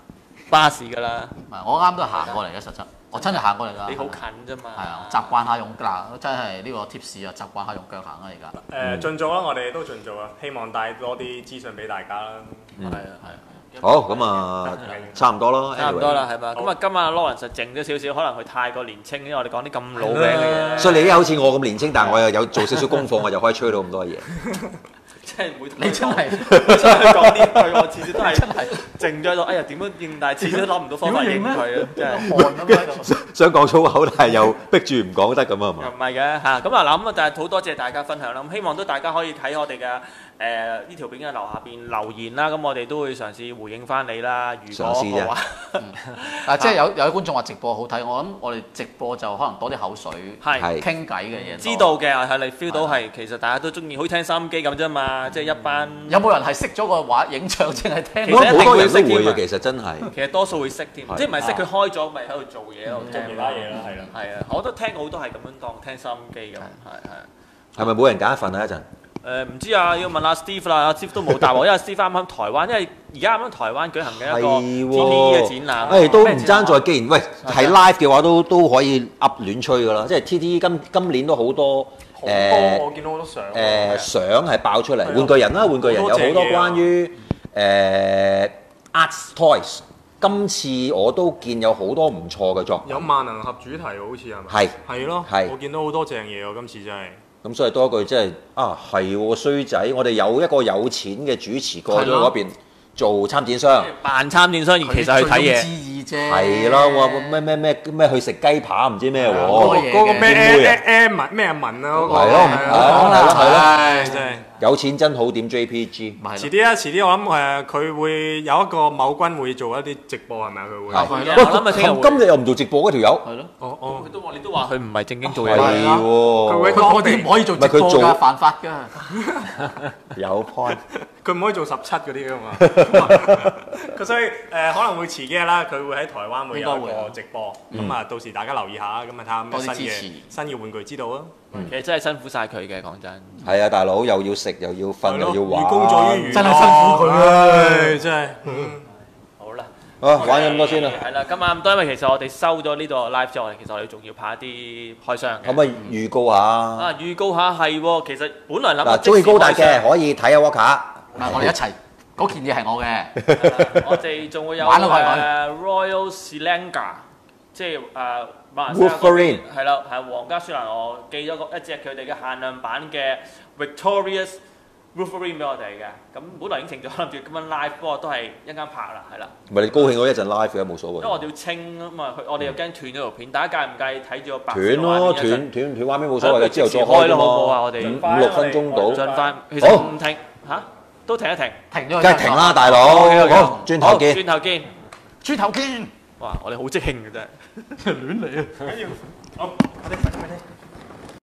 巴士㗎啦。 唔係，我啱都係行過嚟嘅，實質我真係行過嚟㗎。 你好近啫嘛。係啊，習慣下用嗱，真係呢個貼士啊，習慣下用腳行啦而家。 誒盡做啦，我哋都盡做啊，希望帶多啲資訊俾大家啦。 係啊係啊。 好，咁啊，差唔多咯， 差唔多啦，係嘛？咁啊，今日 Lawrence 實靜咗少少，可能佢太過年青，因為我哋講啲咁老餅嘅嘢。 所以你而家好似我咁年青，但係我又有做少少功課，我就可以吹到咁多嘢。 即係每你真係真係講呢句，我次次都係真係靜咗喺度。哎呀，點樣應？但係次次都諗唔到方法應佢啊！真係汗咁喺度。 想講粗口，但係又逼住唔講得咁啊嘛。 又唔係嘅嚇，咁啊嗱，咁啊，但係好多謝大家分享啦。咁希望都大家可以喺我哋嘅。誒呢條片嘅樓下邊留言啦，咁我哋都會嘗試回應翻你啦。如果嘅話， 啊即係有有啲觀眾話直播好睇，我諗我哋直播就可能多啲口水， 係傾偈嘅嘢。 知道嘅係你 feel 到係其實大家都中意，好似聽收音機咁啫嘛，即係一班。 有冇人係識咗個話影像淨係聽？ 其實一定會識添啊， 其實真係。 其實多數會識添，即係唔係識佢開咗咪喺度做嘢咯， 做其他嘢啦，係啦。 係啊，我都聽好多係咁樣當聽收音機咁，係係。 係咪每人揀一份啊？一陣。 誒唔知啊，要問阿 Steve 啦，阿 Steve 都冇答我，因為 Steve 啱啱台灣，因為而家啱啱台灣舉行嘅一個 T P E 嘅展覽， 誒都唔爭在，既然喂係 live 嘅話，都都可以噏亂吹噶啦，即係 T T E 今今年都好多誒，我見到好多相誒相係爆出嚟，玩具人啦，玩具人有好多關於誒 Art Toys，今次我都見有好多唔錯嘅作品， 有萬能盒主題好似係咪？ 係係咯， 係我見到好多正嘢喎，今次真係。 咁所以多一句，即係啊係喎衰仔，我哋有一個有錢嘅主持過咗嗰邊做參展商， 扮參展商而其實去睇嘢， 係咯，我咩咩咩咩去食雞扒唔知咩喎， 嗰個咩 M 文咩文啊嗰個， 係咯， 講啦係咯，真係有錢真好點 J P G， 遲啲啊遲啲我諗誒佢會有一個某君會做一啲直播係咪啊佢會？ 係我諗啊聽日今日又唔做直播嗰條友， 係咯， 哦哦， 佢都話你都話佢唔係正經做嘢， 係喎， 佢會我哋唔可以做直播㗎，犯法㗎， 有 point。 佢唔可以做十七嗰啲㗎嘛，佢所以誒可能會遲幾日啦，佢會喺台灣會有一個直播，咁啊到時大家留意下，咁啊睇下咩新嘅新嘅玩具知道啊。 其實真係辛苦晒佢嘅，講真。 係啊，大佬又要食又要瞓又要玩， 寓工作於娛樂， 真係辛苦佢啊！ 真係。 好啦， 啊玩咗咁多先啦。 係啦，今晚咁多，因為其實我哋收咗呢個 live 之後，其實我哋仲要拍一啲開箱嘅。 可唔可以預告下？ 啊，預告下係喎，其實本來諗嗱，中意高達嘅可以睇下 Walker。 嗱，我哋一齊嗰件嘢係我嘅。 我哋仲會有玩到佢誒 Royal Selangor，即係誒馬來西亞 Wolverine 係啦，係皇家雪蘭莪寄咗個一隻佢哋嘅限量版嘅 Victorious Wolverine 俾我哋嘅。咁本來已經成咗，諗住今晚 live，不過都係一陣間拍啦，係啦。 唔係你高興嗰一陣 live 嘅冇所謂。 因為我哋要清啊嘛，佢我哋又驚斷咗條片，大家介唔介意睇住個白斷咯，斷斷斷畫面冇所謂嘅，之後再開咯，好唔好啊？我哋五五六分鐘到， 盡快。其實唔停嚇，都停一停， 停咗。 梗係停啦，大佬。好，轉頭見。 轉頭見， 轉頭見。 哇！我哋好即興嘅啫，亂嚟啊！ 緊要，好，快啲，快啲，快啲。